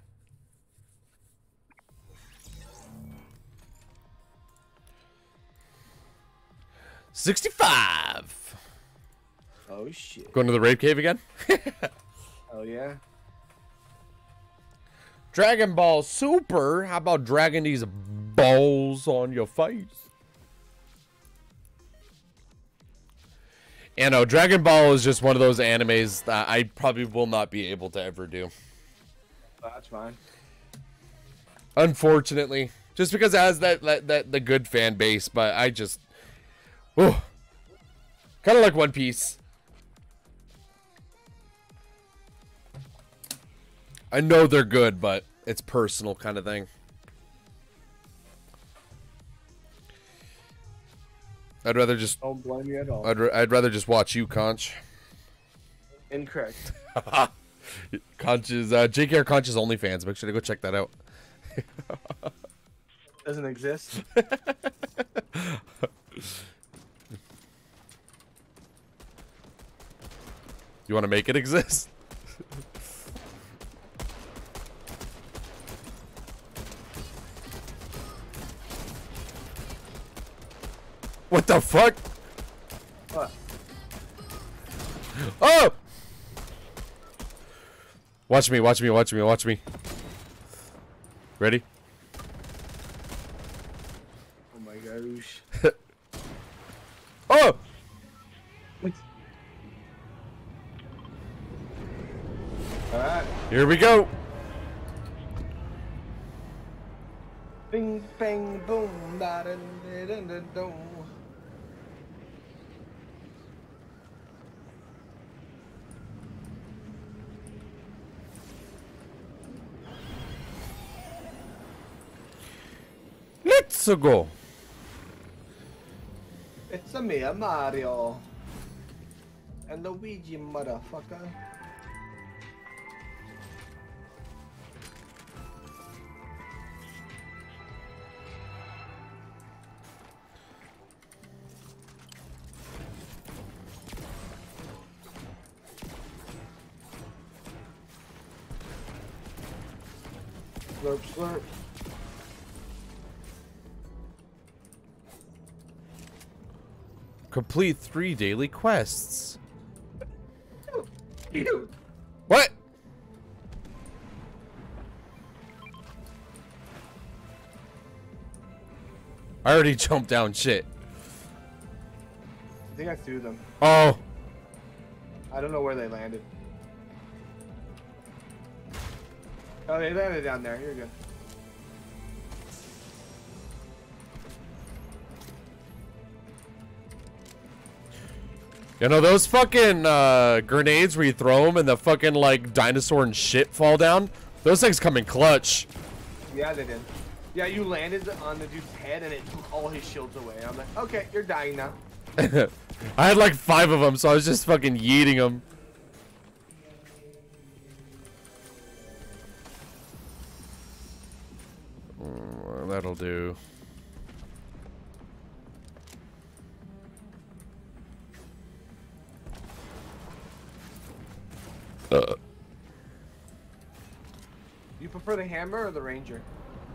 $65. Oh shit. Going to the raid cave again? Oh yeah. Dragon Ball Super. How about dragging these balls on your face? And no, Dragon Ball is just one of those animes that I probably will not be able to ever do. That's fine. Unfortunately, just because it has the good fan base, but I just, oh, kind of like One Piece. I know they're good, but it's personal kind of thing. I'd rather just. Don't blame me at all. I'd rather just watch you, Conch. Incorrect. Conch is JKR Conch's OnlyFans. Make sure to go check that out. Doesn't exist. You want to make it exist? What the fuck? What? Oh! Watch me, watch me, watch me, watch me. Ready? Oh my gosh. Oh! Alright. Here we go. Bing, bang, boom, da da da da da da. Let's go. It's a me, a Mario. And Luigi, motherfucker. Slurp, slurp. Complete 3 daily quests. Ew. What? I already jumped down shit. I think I threw them. Oh. I don't know where they landed. Oh, they landed down there. You're good. You know those fucking grenades where you throw them and the fucking like dinosaur and shit fall down? Those things come in clutch. Yeah, they did. Yeah, you landed on the dude's head and it took all his shields away. I'm like, okay, you're dying now. I had like 5 of them, so I was just fucking yeeting them. That'll do. You prefer the hammer or the ranger?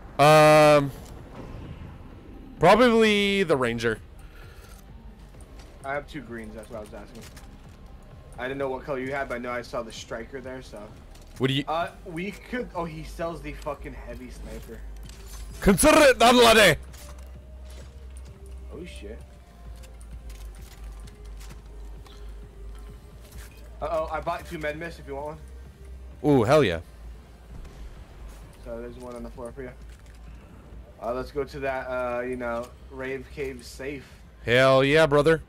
Probably the ranger. I have 2 greens. That's what I was asking. I didn't know what color you had, but I know I saw the striker there. So. What do you? We could. Oh, he sells the fucking heavy sniper. Consider it done, laddie. Oh shit. Uh-oh, I bought 2 med mist if you want one. Ooh, hell yeah. So there's one on the floor for you. Let's go to that, you know, rave cave safe. Hell yeah, brother.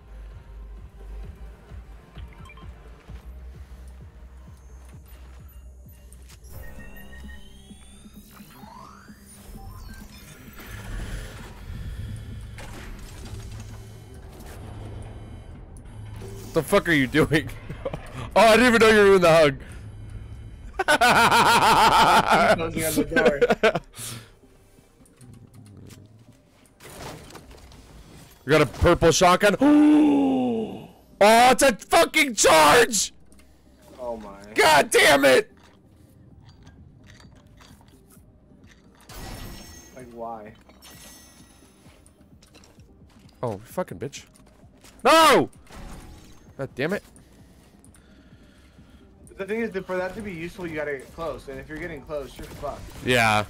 the fuck are you doing? Oh, I didn't even know you were doing the hug. I'm closing on the door. We got a purple shotgun. Oh, it's a fucking charge! Oh my. God damn it! Like, why? Oh, fucking bitch. No! God damn it. The thing is that for that to be useful, you gotta get close. And if you're getting close, you're fucked. Yeah.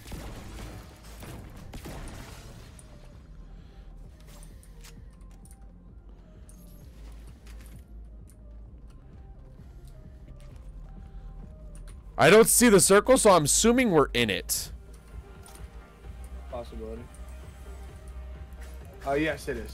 I don't see the circle, so I'm assuming we're in it. Possibility. Oh, yes, it is.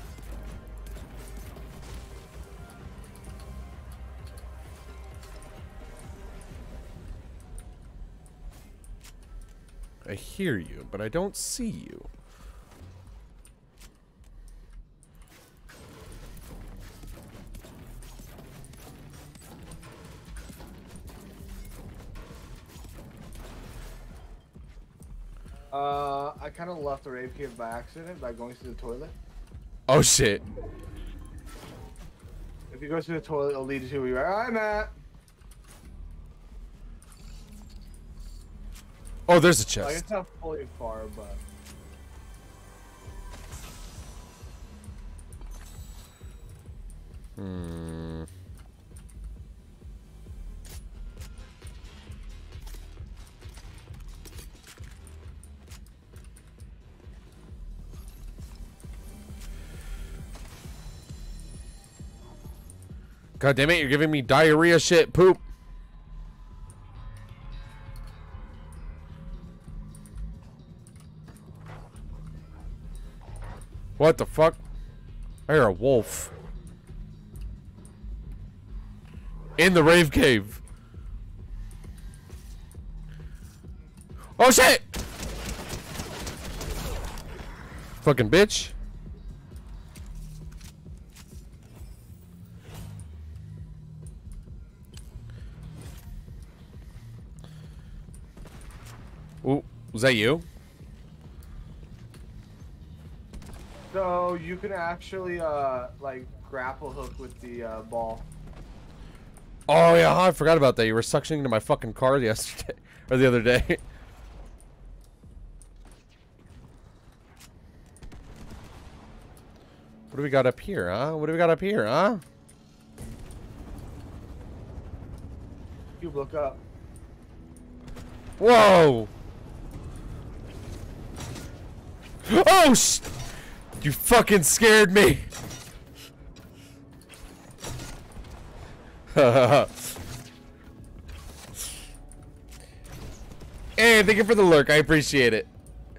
I hear you, but I don't see you. I kind of left the rave cave by accident by going to the toilet. Oh shit. If you go to the toilet, it'll lead you to where you are. I'm at. Oh, there's a Like, chest. it's not fully far, but. Hmm. God damn it, you're giving me diarrhea shit, poop. What the fuck? I hear a wolf. In the rave cave. Oh shit! Fucking bitch. Ooh, was that you? So you can actually like grapple hook with the ball. Oh yeah, I forgot about that. You were suctioning into my fucking car yesterday or the other day. What do we got up here, huh? What do we got up here, huh? You look up. Whoa! Oh, you fucking scared me! Hey, thank you for the lurk. I appreciate it.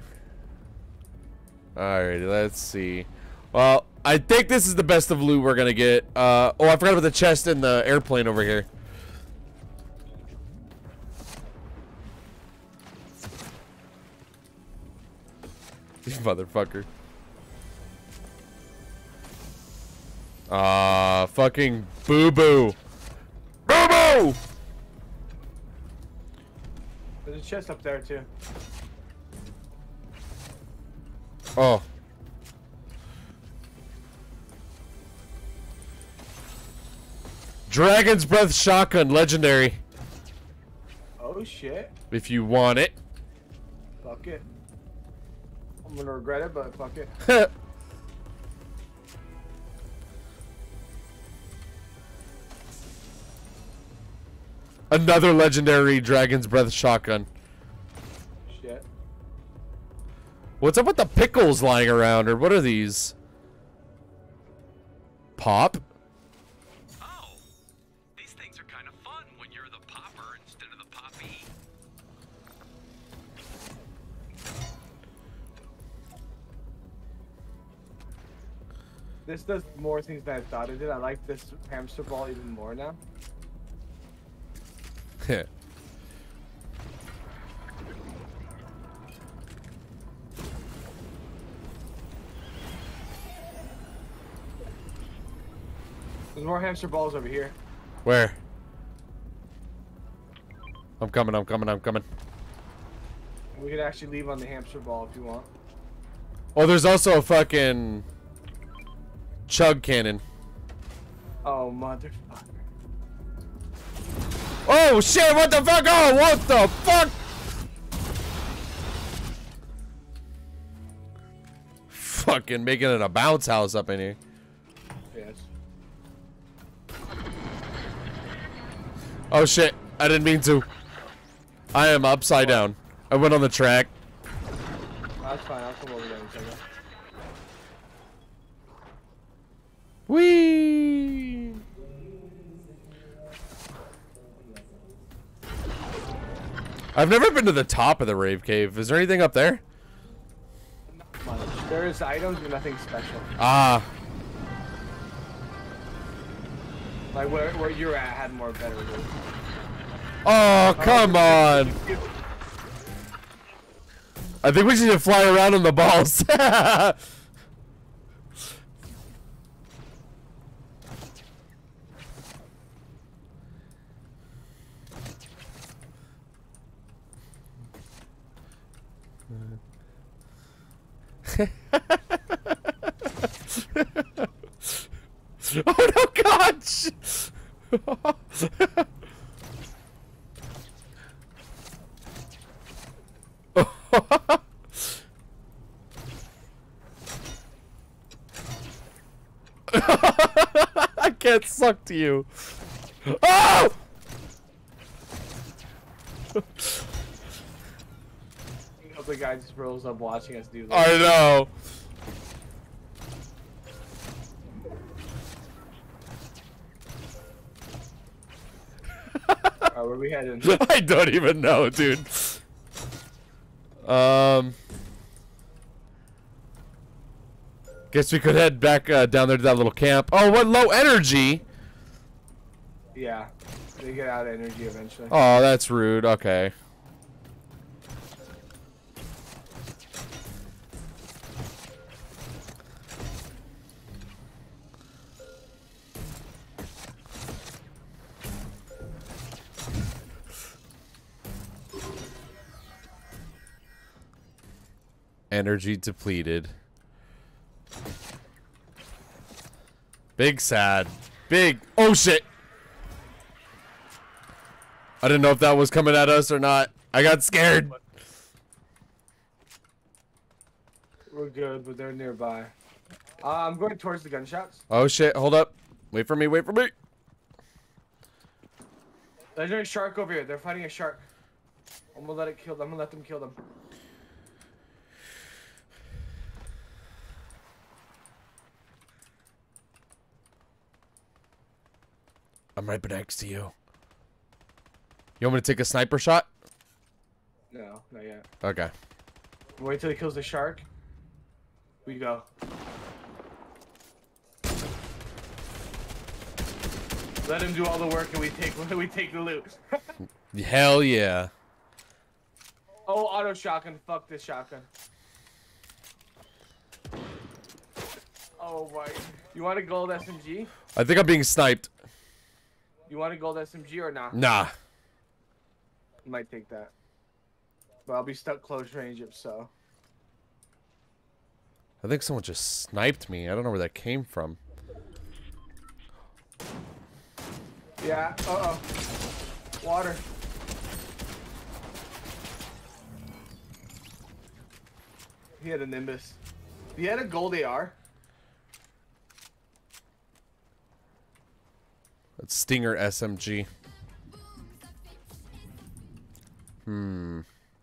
Alright, let's see. Well, I think this is the best of loot we're gonna get. Oh, I forgot about the chest in the airplane over here. You motherfucker. Fucking boo-boo. Boo-boo! There's a chest up there too. Oh. Dragon's Breath Shotgun, legendary. Oh shit. If you want it. Fuck it. I'm gonna regret it, but fuck it. Another legendary Dragon's Breath Shotgun. Shit. What's up with the pickles lying around, or what are these? Pop? Oh, these things are kind of fun when you're the popper instead of the poppy. This does more things than I thought it did. I like this hamster ball even more now. There's more hamster balls over here. Where? I'm coming, I'm coming, I'm coming. We could actually leave on the hamster ball if you want. Oh, there's also a fucking chug cannon. Oh, motherfucker. Oh shit, what the fuck? Oh, what the fuck? Fucking making it a bounce house up in here. Yes. Oh shit, I didn't mean to. I am upside down. I went on the track. That's fine, I'll come over there in a second. Whee! I've never been to the top of the rave cave. Is there anything up there? Not much. There's items, but nothing special. Ah. Like where you're at had more better loot. Oh, come on. I think we should fly around on the balls. Oh no, Conch! I can't suck to you. Oh! The guy just rolls up watching us do that. I know. Where are we heading? I don't even know, dude. Guess we could head back down there to that little camp. Oh, what low energy? Yeah, they get out of energy eventually. Oh, that's rude. Okay. Energy depleted. Big sad. Big. Oh shit. I didn't know if that was coming at us or not. I got scared. We're good, but they're nearby. I'm going towards the gunshots. Oh shit. Hold up. Wait for me. Wait for me. There's a shark over here. They're fighting a shark. I'm gonna let it kill them. I'm gonna let them kill them. I'm right next to you. You want me to take a sniper shot? No, not yet. Okay. Wait till he kills the shark. We go. Let him do all the work and we take the loot. Hell yeah. Oh, auto shotgun. Fuck this shotgun. Oh my. You want a gold SMG? I think I'm being sniped. You want a gold SMG or not? Nah. Might take that. But I'll be stuck close range if so. I think someone just sniped me. I don't know where that came from. Yeah. Uh-oh. Water. He had a Nimbus. He had a gold AR. That's Stinger SMG. Hmm.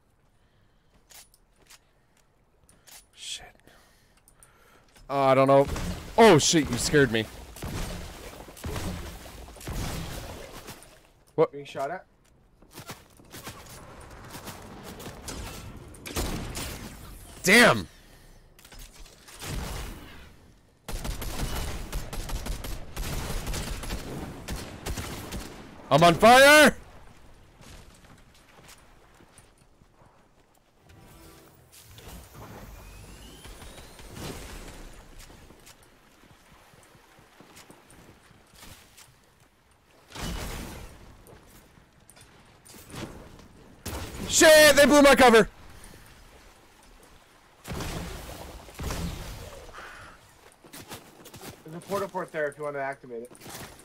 Shit. Oh, I don't know. Oh shit, you scared me. What? Being shot at. Damn. I'm on fire! Shit, they blew my cover. There's a porta port there if you want to activate it.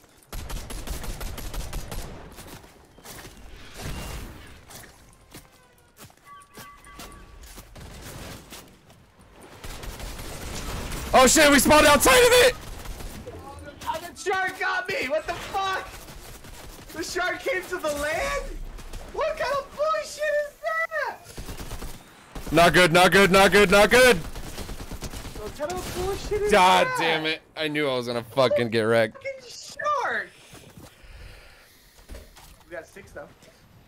Oh shit, we spawned outside of it! Oh, the shark got me! What the fuck? The shark came to the land? What kind of bullshit is that? Not good, not good, not good, not good! What kind of bullshit is God that? damn it. I knew I was gonna fucking get wrecked. Fucking shark! We got 6 though.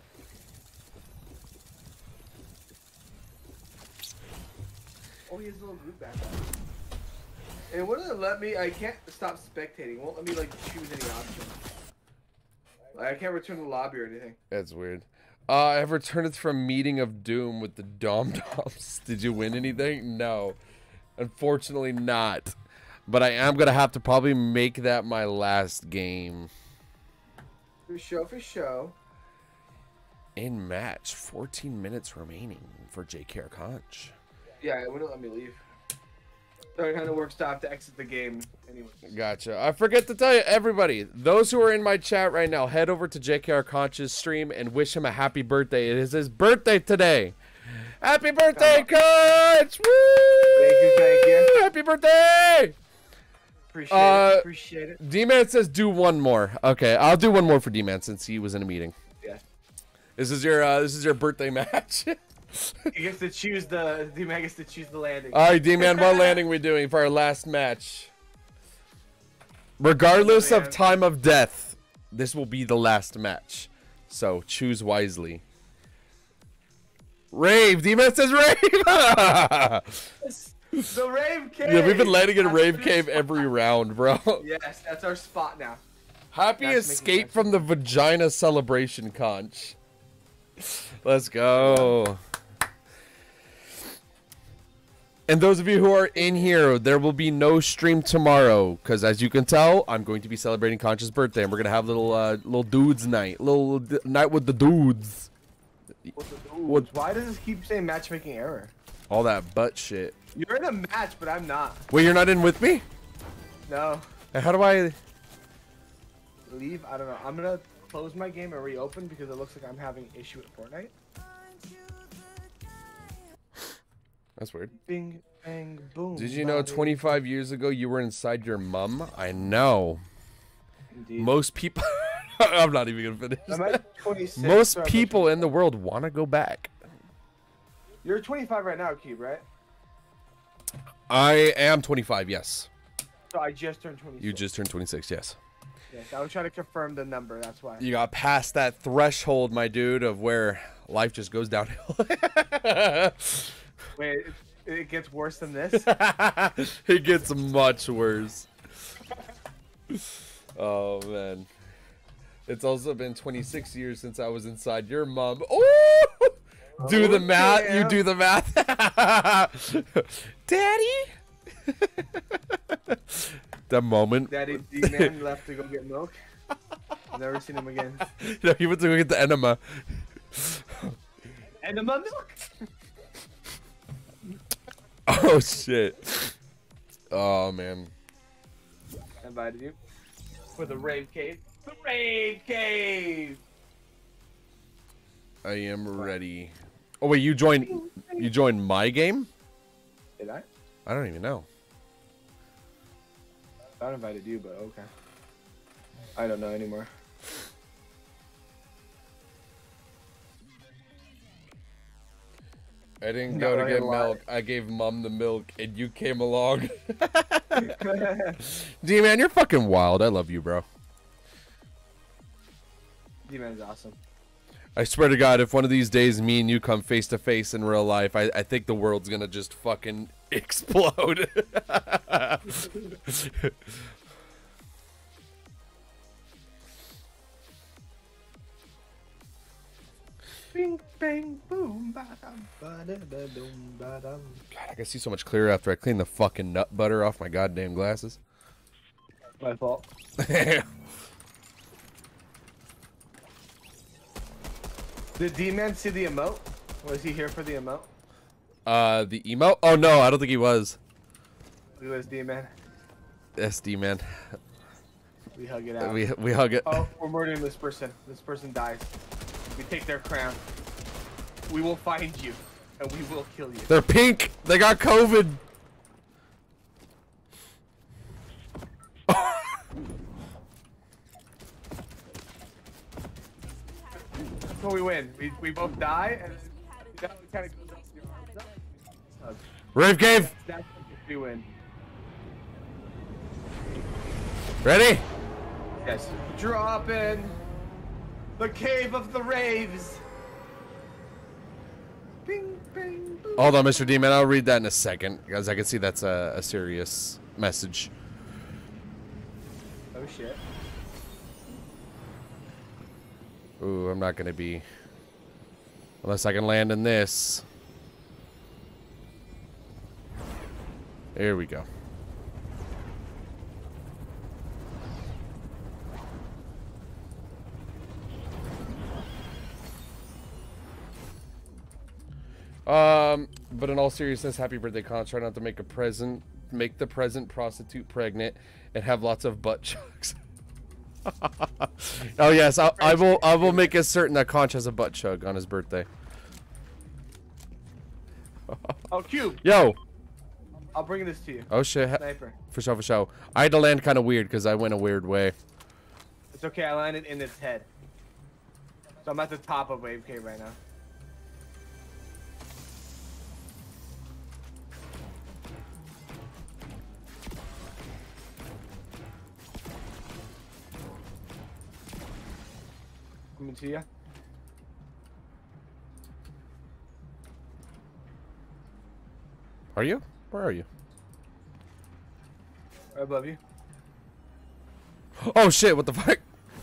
Oh, he has a little group back there. And what does it let me? I can't stop spectating. It won't let me like choose any option. Like, I can't return to the lobby or anything. That's weird. I have returned from Meeting of Doom with the Dom-Doms. Did you win anything? No. Unfortunately not. But I am gonna have to probably make that my last game. For show. In match. 14 minutes remaining for JKR Conch. Yeah, it wouldn't let me leave. So it kind of works to have to exit the game anyway. Gotcha. I forget to tell you, everybody, those who are in my chat right now, head over to JKR Conch's stream and wish him a happy birthday. It is his birthday today. Happy birthday, Conch! Woo! Thank you. Happy birthday! Appreciate it. D-Man says do one more. Okay, I'll do one more for D-Man since he was in a meeting. Yeah. This is your birthday match. He gets to choose D-Man gets to choose the landing. All right, D-Man, what landing we doing for our last match? Regardless of time of death, this will be the last match. So choose wisely. Rave! D-Man says rave! The rave cave! Yeah, we've been landing in a rave cave every round, bro. Yes, that's our spot now. Happy escape from the vagina celebration, Conch. Let's go. And those of you who are in here, there will be no stream tomorrow, because as you can tell, I'm going to be celebrating Conch's birthday, and we're gonna have little dudes night, little night with the dudes. Why does this keep saying matchmaking error? All that butt shit. You're in a match, but I'm not. Wait, you're not in with me? No. How do I Leave? I don't know. I'm gonna close my game and reopen because it looks like I'm having an issue with Fortnite. That's weird. Bing, bang, boom. Did you know 25 years ago you were inside your mum? I know. Indeed. Most people... I'm not even gonna finish. I'm at 26. Most people in the world want to go back. You're 25 right now, Cube, right? I am 25, yes. So I just turned 26. You just turned 26, yes. Yes, I was trying to confirm the number, that's why. You got past that threshold, my dude, of where life just goes downhill. Wait, it gets worse than this? It gets much worse. Oh, man. It's also been 26 years since I was inside your mom. Oh! Do the math. Yeah. You do the math. Daddy? The moment. Daddy D-Man left to go get milk. Never seen him again. No, he went to go get the enema. Enema milk? Oh, shit. Oh, man. I invited you. For the rave cave. The rave cave! I am ready. Oh, wait, you joined my game? Did I? I don't even know. I invited you, but okay. I don't know anymore. I didn't go to get milk. I gave Mom the milk, and you came along. D-Man, you're fucking wild. I love you, bro. D-Man's awesome. I swear to God, if one of these days me and you come face to face in real life, I think the world's gonna just fucking explode. Bing, bang, boom, ba-dum, ba-da-da-dum, ba-dum. God, I can see so much clearer after I clean the fucking nut butter off my goddamn glasses. My fault. Did D-Man see the emote? Was he here for the emote? The emote? Oh no, I don't think he was. Who was D-Man? SD man. We hug it out. We hug it. Oh, we're murdering this person. This person dies. We take their crown. We will find you, and we will kill you. They're pink. They got COVID. So we win. We both die, and then it kind of goes up to your arms up. Rave cave. That's we win. Ready? Yes. Drop in the cave of the raves. Bing, bing, boom. Hold on, Mr. Demon. I'll read that in a second, because I can see that's a serious message. Oh shit. Ooh, I'm not gonna be, unless I can land in this. There we go. But in all seriousness, happy birthday, Conch. Try not to make the present prostitute pregnant, and have lots of butt chugs. Oh yes, I will make it certain that Conch has a butt chug on his birthday. Oh, Cube. Yo. I'll bring this to you. Oh shit. Sniper. For sure, for sure. I had to land kind of weird because I went a weird way. It's okay. I landed in its head. So I'm at the top of Wave Cave right now. Coming to you. Are you? Where are you? Right above you. Oh shit! What the fuck?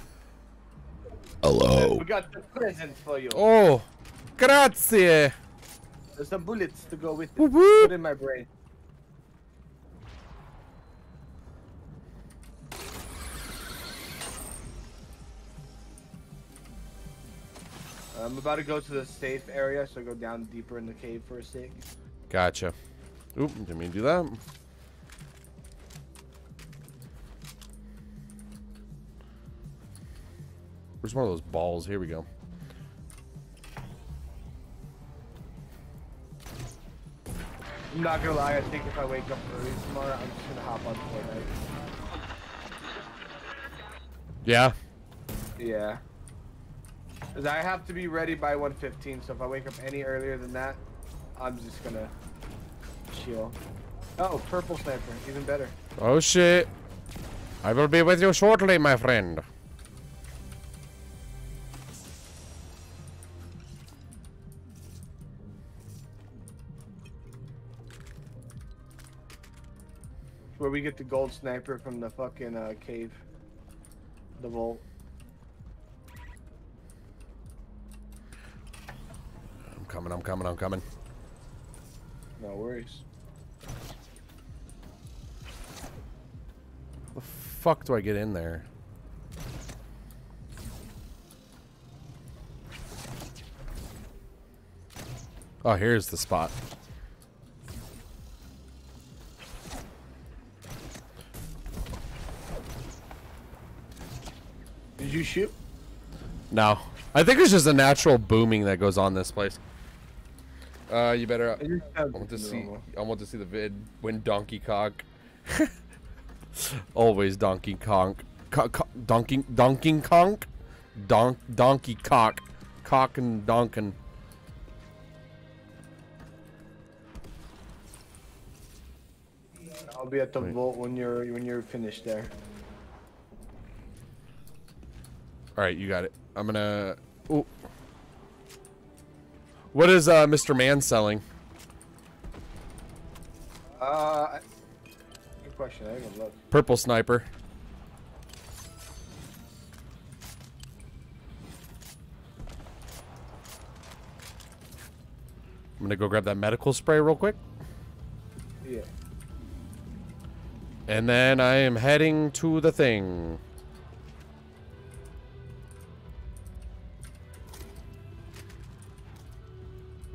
Hello. We got the presents for you. Oh, grazie. There's some bullets to go with it. Whoop, whoop. Put in my brain. I'm about to go to the safe area, so go down deeper in the cave for a sec. Gotcha. Oop, didn't mean to do that. Where's one of those balls? Here we go. I'm not gonna lie, I think if I wake up early tomorrow, I'm just gonna hop on Fortnite. Yeah. Yeah. Cause I have to be ready by 1:15, so if I wake up any earlier than that, I'm just gonna chill. Oh, purple sniper, even better. Oh shit. I will be with you shortly, my friend. Where we get the gold sniper from the fucking cave. The vault. I'm coming. No worries. The fuck do I get in there? Oh, here's the spot. Did you shoot? No. I think it's just a natural booming that goes on this place. You better. I want to see the vid when Donkey Kong. Always Donkey Kong. Donkey Kong. Donkey Cock. Cock and Donkin. I'll be at the vault when you're finished there. All right, you got it. I'm gonna. Ooh. What is Mr. Man selling? Good question. I haven't looked. Purple sniper. I'm gonna go grab that medical spray real quick. Yeah. And then I am heading to the thing.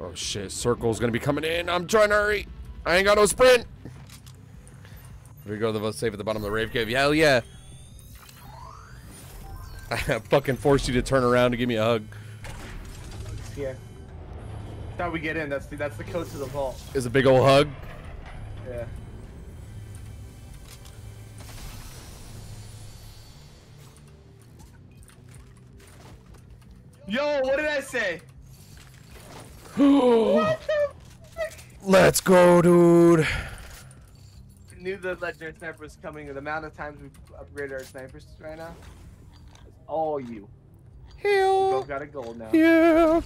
Oh shit, circle's gonna be coming in. I'm trying to hurry. I ain't got no sprint. Here we go, the safe at the bottom of the rave cave. Hell yeah. I fucking forced you to turn around to give me a hug. Yeah. That's how we get in. That's the code to the vault. Is a big old hug. Yeah. Yo, what did I say? Let's go, dude. I knew the legendary sniper was coming. The amount of times we've upgraded our snipers right now. It's all you. We Hell both got a gold now. yeah.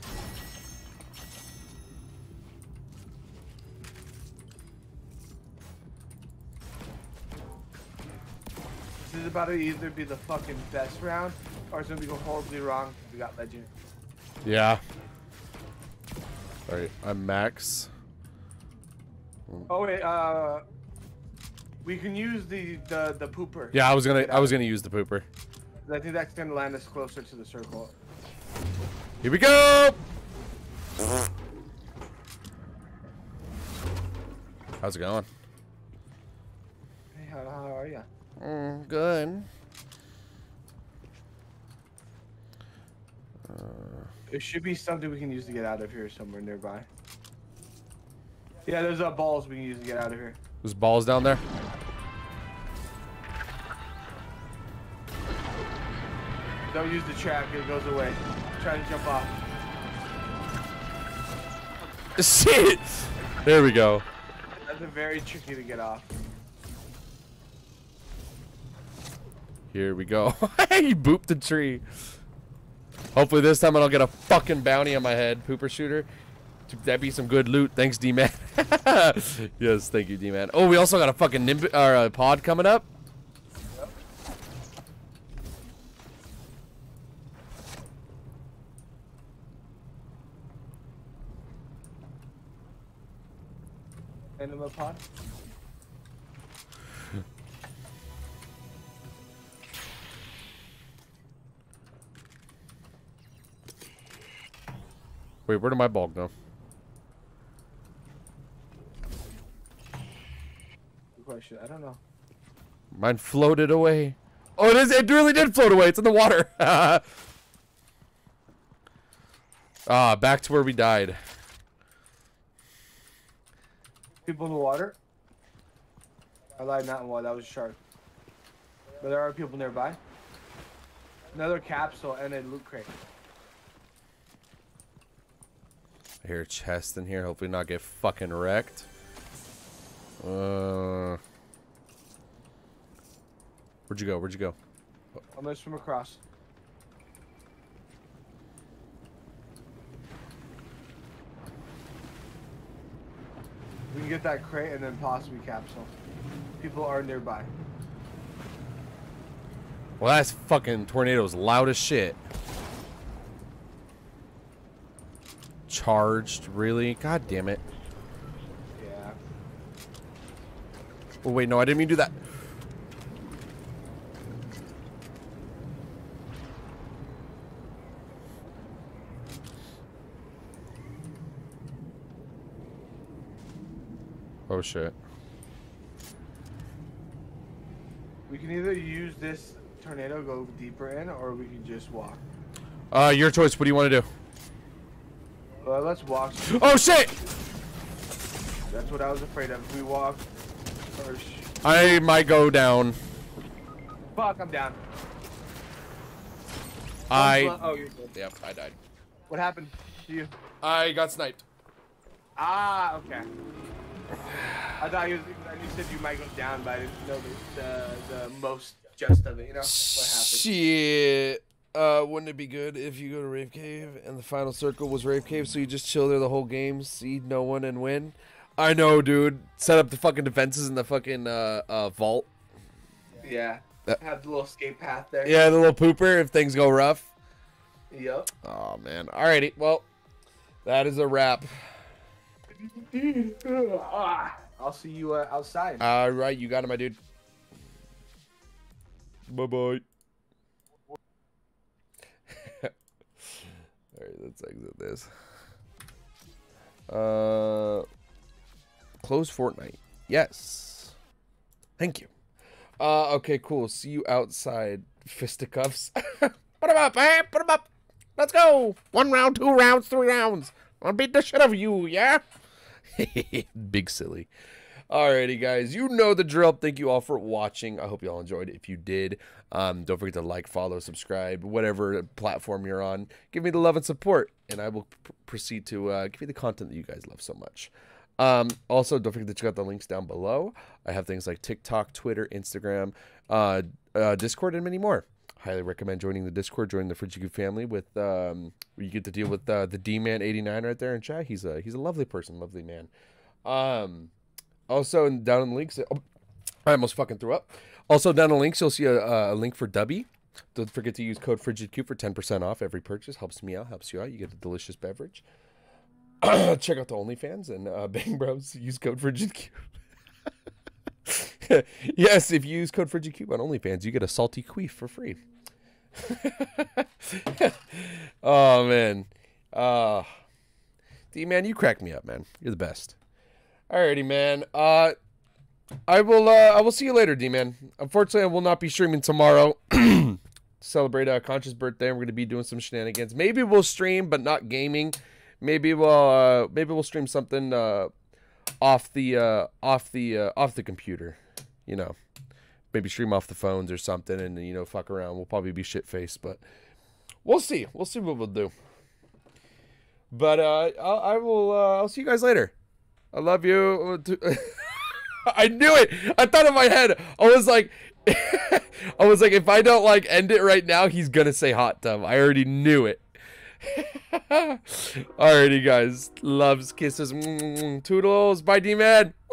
This is about to either be the fucking best round or it's gonna be horribly wrong because we got legend. Yeah. Alright, I'm max. Oh wait, we can use the pooper. Yeah, I was gonna use the pooper. I think that's gonna land us closer to the circle. Here we go. How's it going? Hey, how are ya? Good. There should be something we can use to get out of here somewhere nearby. Yeah, there's balls we can use to get out of here. There's balls down there. Don't use the track, it goes away. Try to jump off. Shit! There we go. That's very tricky to get off. Here we go. He booped the tree. Hopefully this time I don't get a fucking bounty on my head, pooper shooter. That'd be some good loot. Thanks, D-Man. Yes, thank you, D-Man. Oh, we also got a fucking pod coming up. Yep. Anima pod? Wait, where did my ball go? Good question. I don't know. Mine floated away. Oh, it is. It really did float away. It's in the water. Back to where we died. People in the water? I lied, not in water. That was a shark. But there are people nearby. Another capsule and a loot crate. I hear a chest in here. Hopefully not get fucking wrecked. Where'd you go? Where'd you go? I'm gonna swim across. We can get that crate and then possibly capsule. People are nearby. Well, that fucking tornado's loud as shit. Charged, really? God damn it. Yeah. Oh, wait, no, I didn't mean to do that. Oh, shit. We can either use this tornado, go deeper in, or we can just walk. Your choice. What do you want to do? Let's walk. Oh, shit! That's what I was afraid of. If we walk, or I might go down. fuck, I'm down. Oh, you're good. Yep, I died. What happened to you? I got sniped. Ah, okay. I thought you said you might go down, but I didn't know the most just of it. You know what happened? Shit. Wouldn't it be good if you go to Rave Cave and the final circle was Rave Cave, so you just chill there the whole game, see no one, and win? I know, dude. Set up the fucking defenses in the fucking vault. Yeah. Have the little escape path there. Yeah, the little pooper if things go rough. Yep. Oh man. Alrighty. Well, that is a wrap. I'll see you outside. Alright, you got it, my dude. Bye bye. Alright, let's exit this. Close Fortnite. Yes. Thank you. Okay, cool. See you outside, fisticuffs. Put him up, eh? Put him up. Let's go. 1 round, 2 rounds, 3 rounds. I'll beat the shit out of you, yeah? Big silly. Alrighty, guys. You know the drill. Thank you all for watching. I hope you all enjoyed it. If you did, don't forget to like, follow, subscribe, whatever platform you're on. Give me the love and support, and I will proceed to give you the content that you guys love so much. Also, don't forget to check out the links down below. I have things like TikTok, Twitter, Instagram, Discord, and many more. Highly recommend joining the Discord, joining the FrigidCube family with where you get to deal with the D-Man 89 right there in chat. He's a lovely person, lovely man. Also, down in the links, oh, I almost fucking threw up. Also, down in the links, you'll see a link for Dubby. Don't forget to use code FrigidCube for 10% off every purchase. Helps me out, helps you out. You get a delicious beverage. Check out the OnlyFans and Bang Bros. Use code FrigidCube. Yes, if you use code FrigidCube on OnlyFans, you get a salty queef for free. Oh, man. D-Man, you crack me up, man. You're the best. Alrighty, man. I will see you later, D-Man. Unfortunately, I will not be streaming tomorrow. Celebrate Conch's birthday. We're gonna be doing some shenanigans. Maybe we'll stream, but not gaming. Maybe we'll stream something off the computer. You know, maybe stream off the phones or something, and you know, fuck around. We'll probably be shit faced, but we'll see. We'll see what we'll do. But I'll see you guys later. I love you. I knew it. I thought in my head. I was like, if I don't like end it right now, he's gonna say hot tub. I already knew it. Alrighty, guys. Loves, kisses, toodles. Bye, D-Man.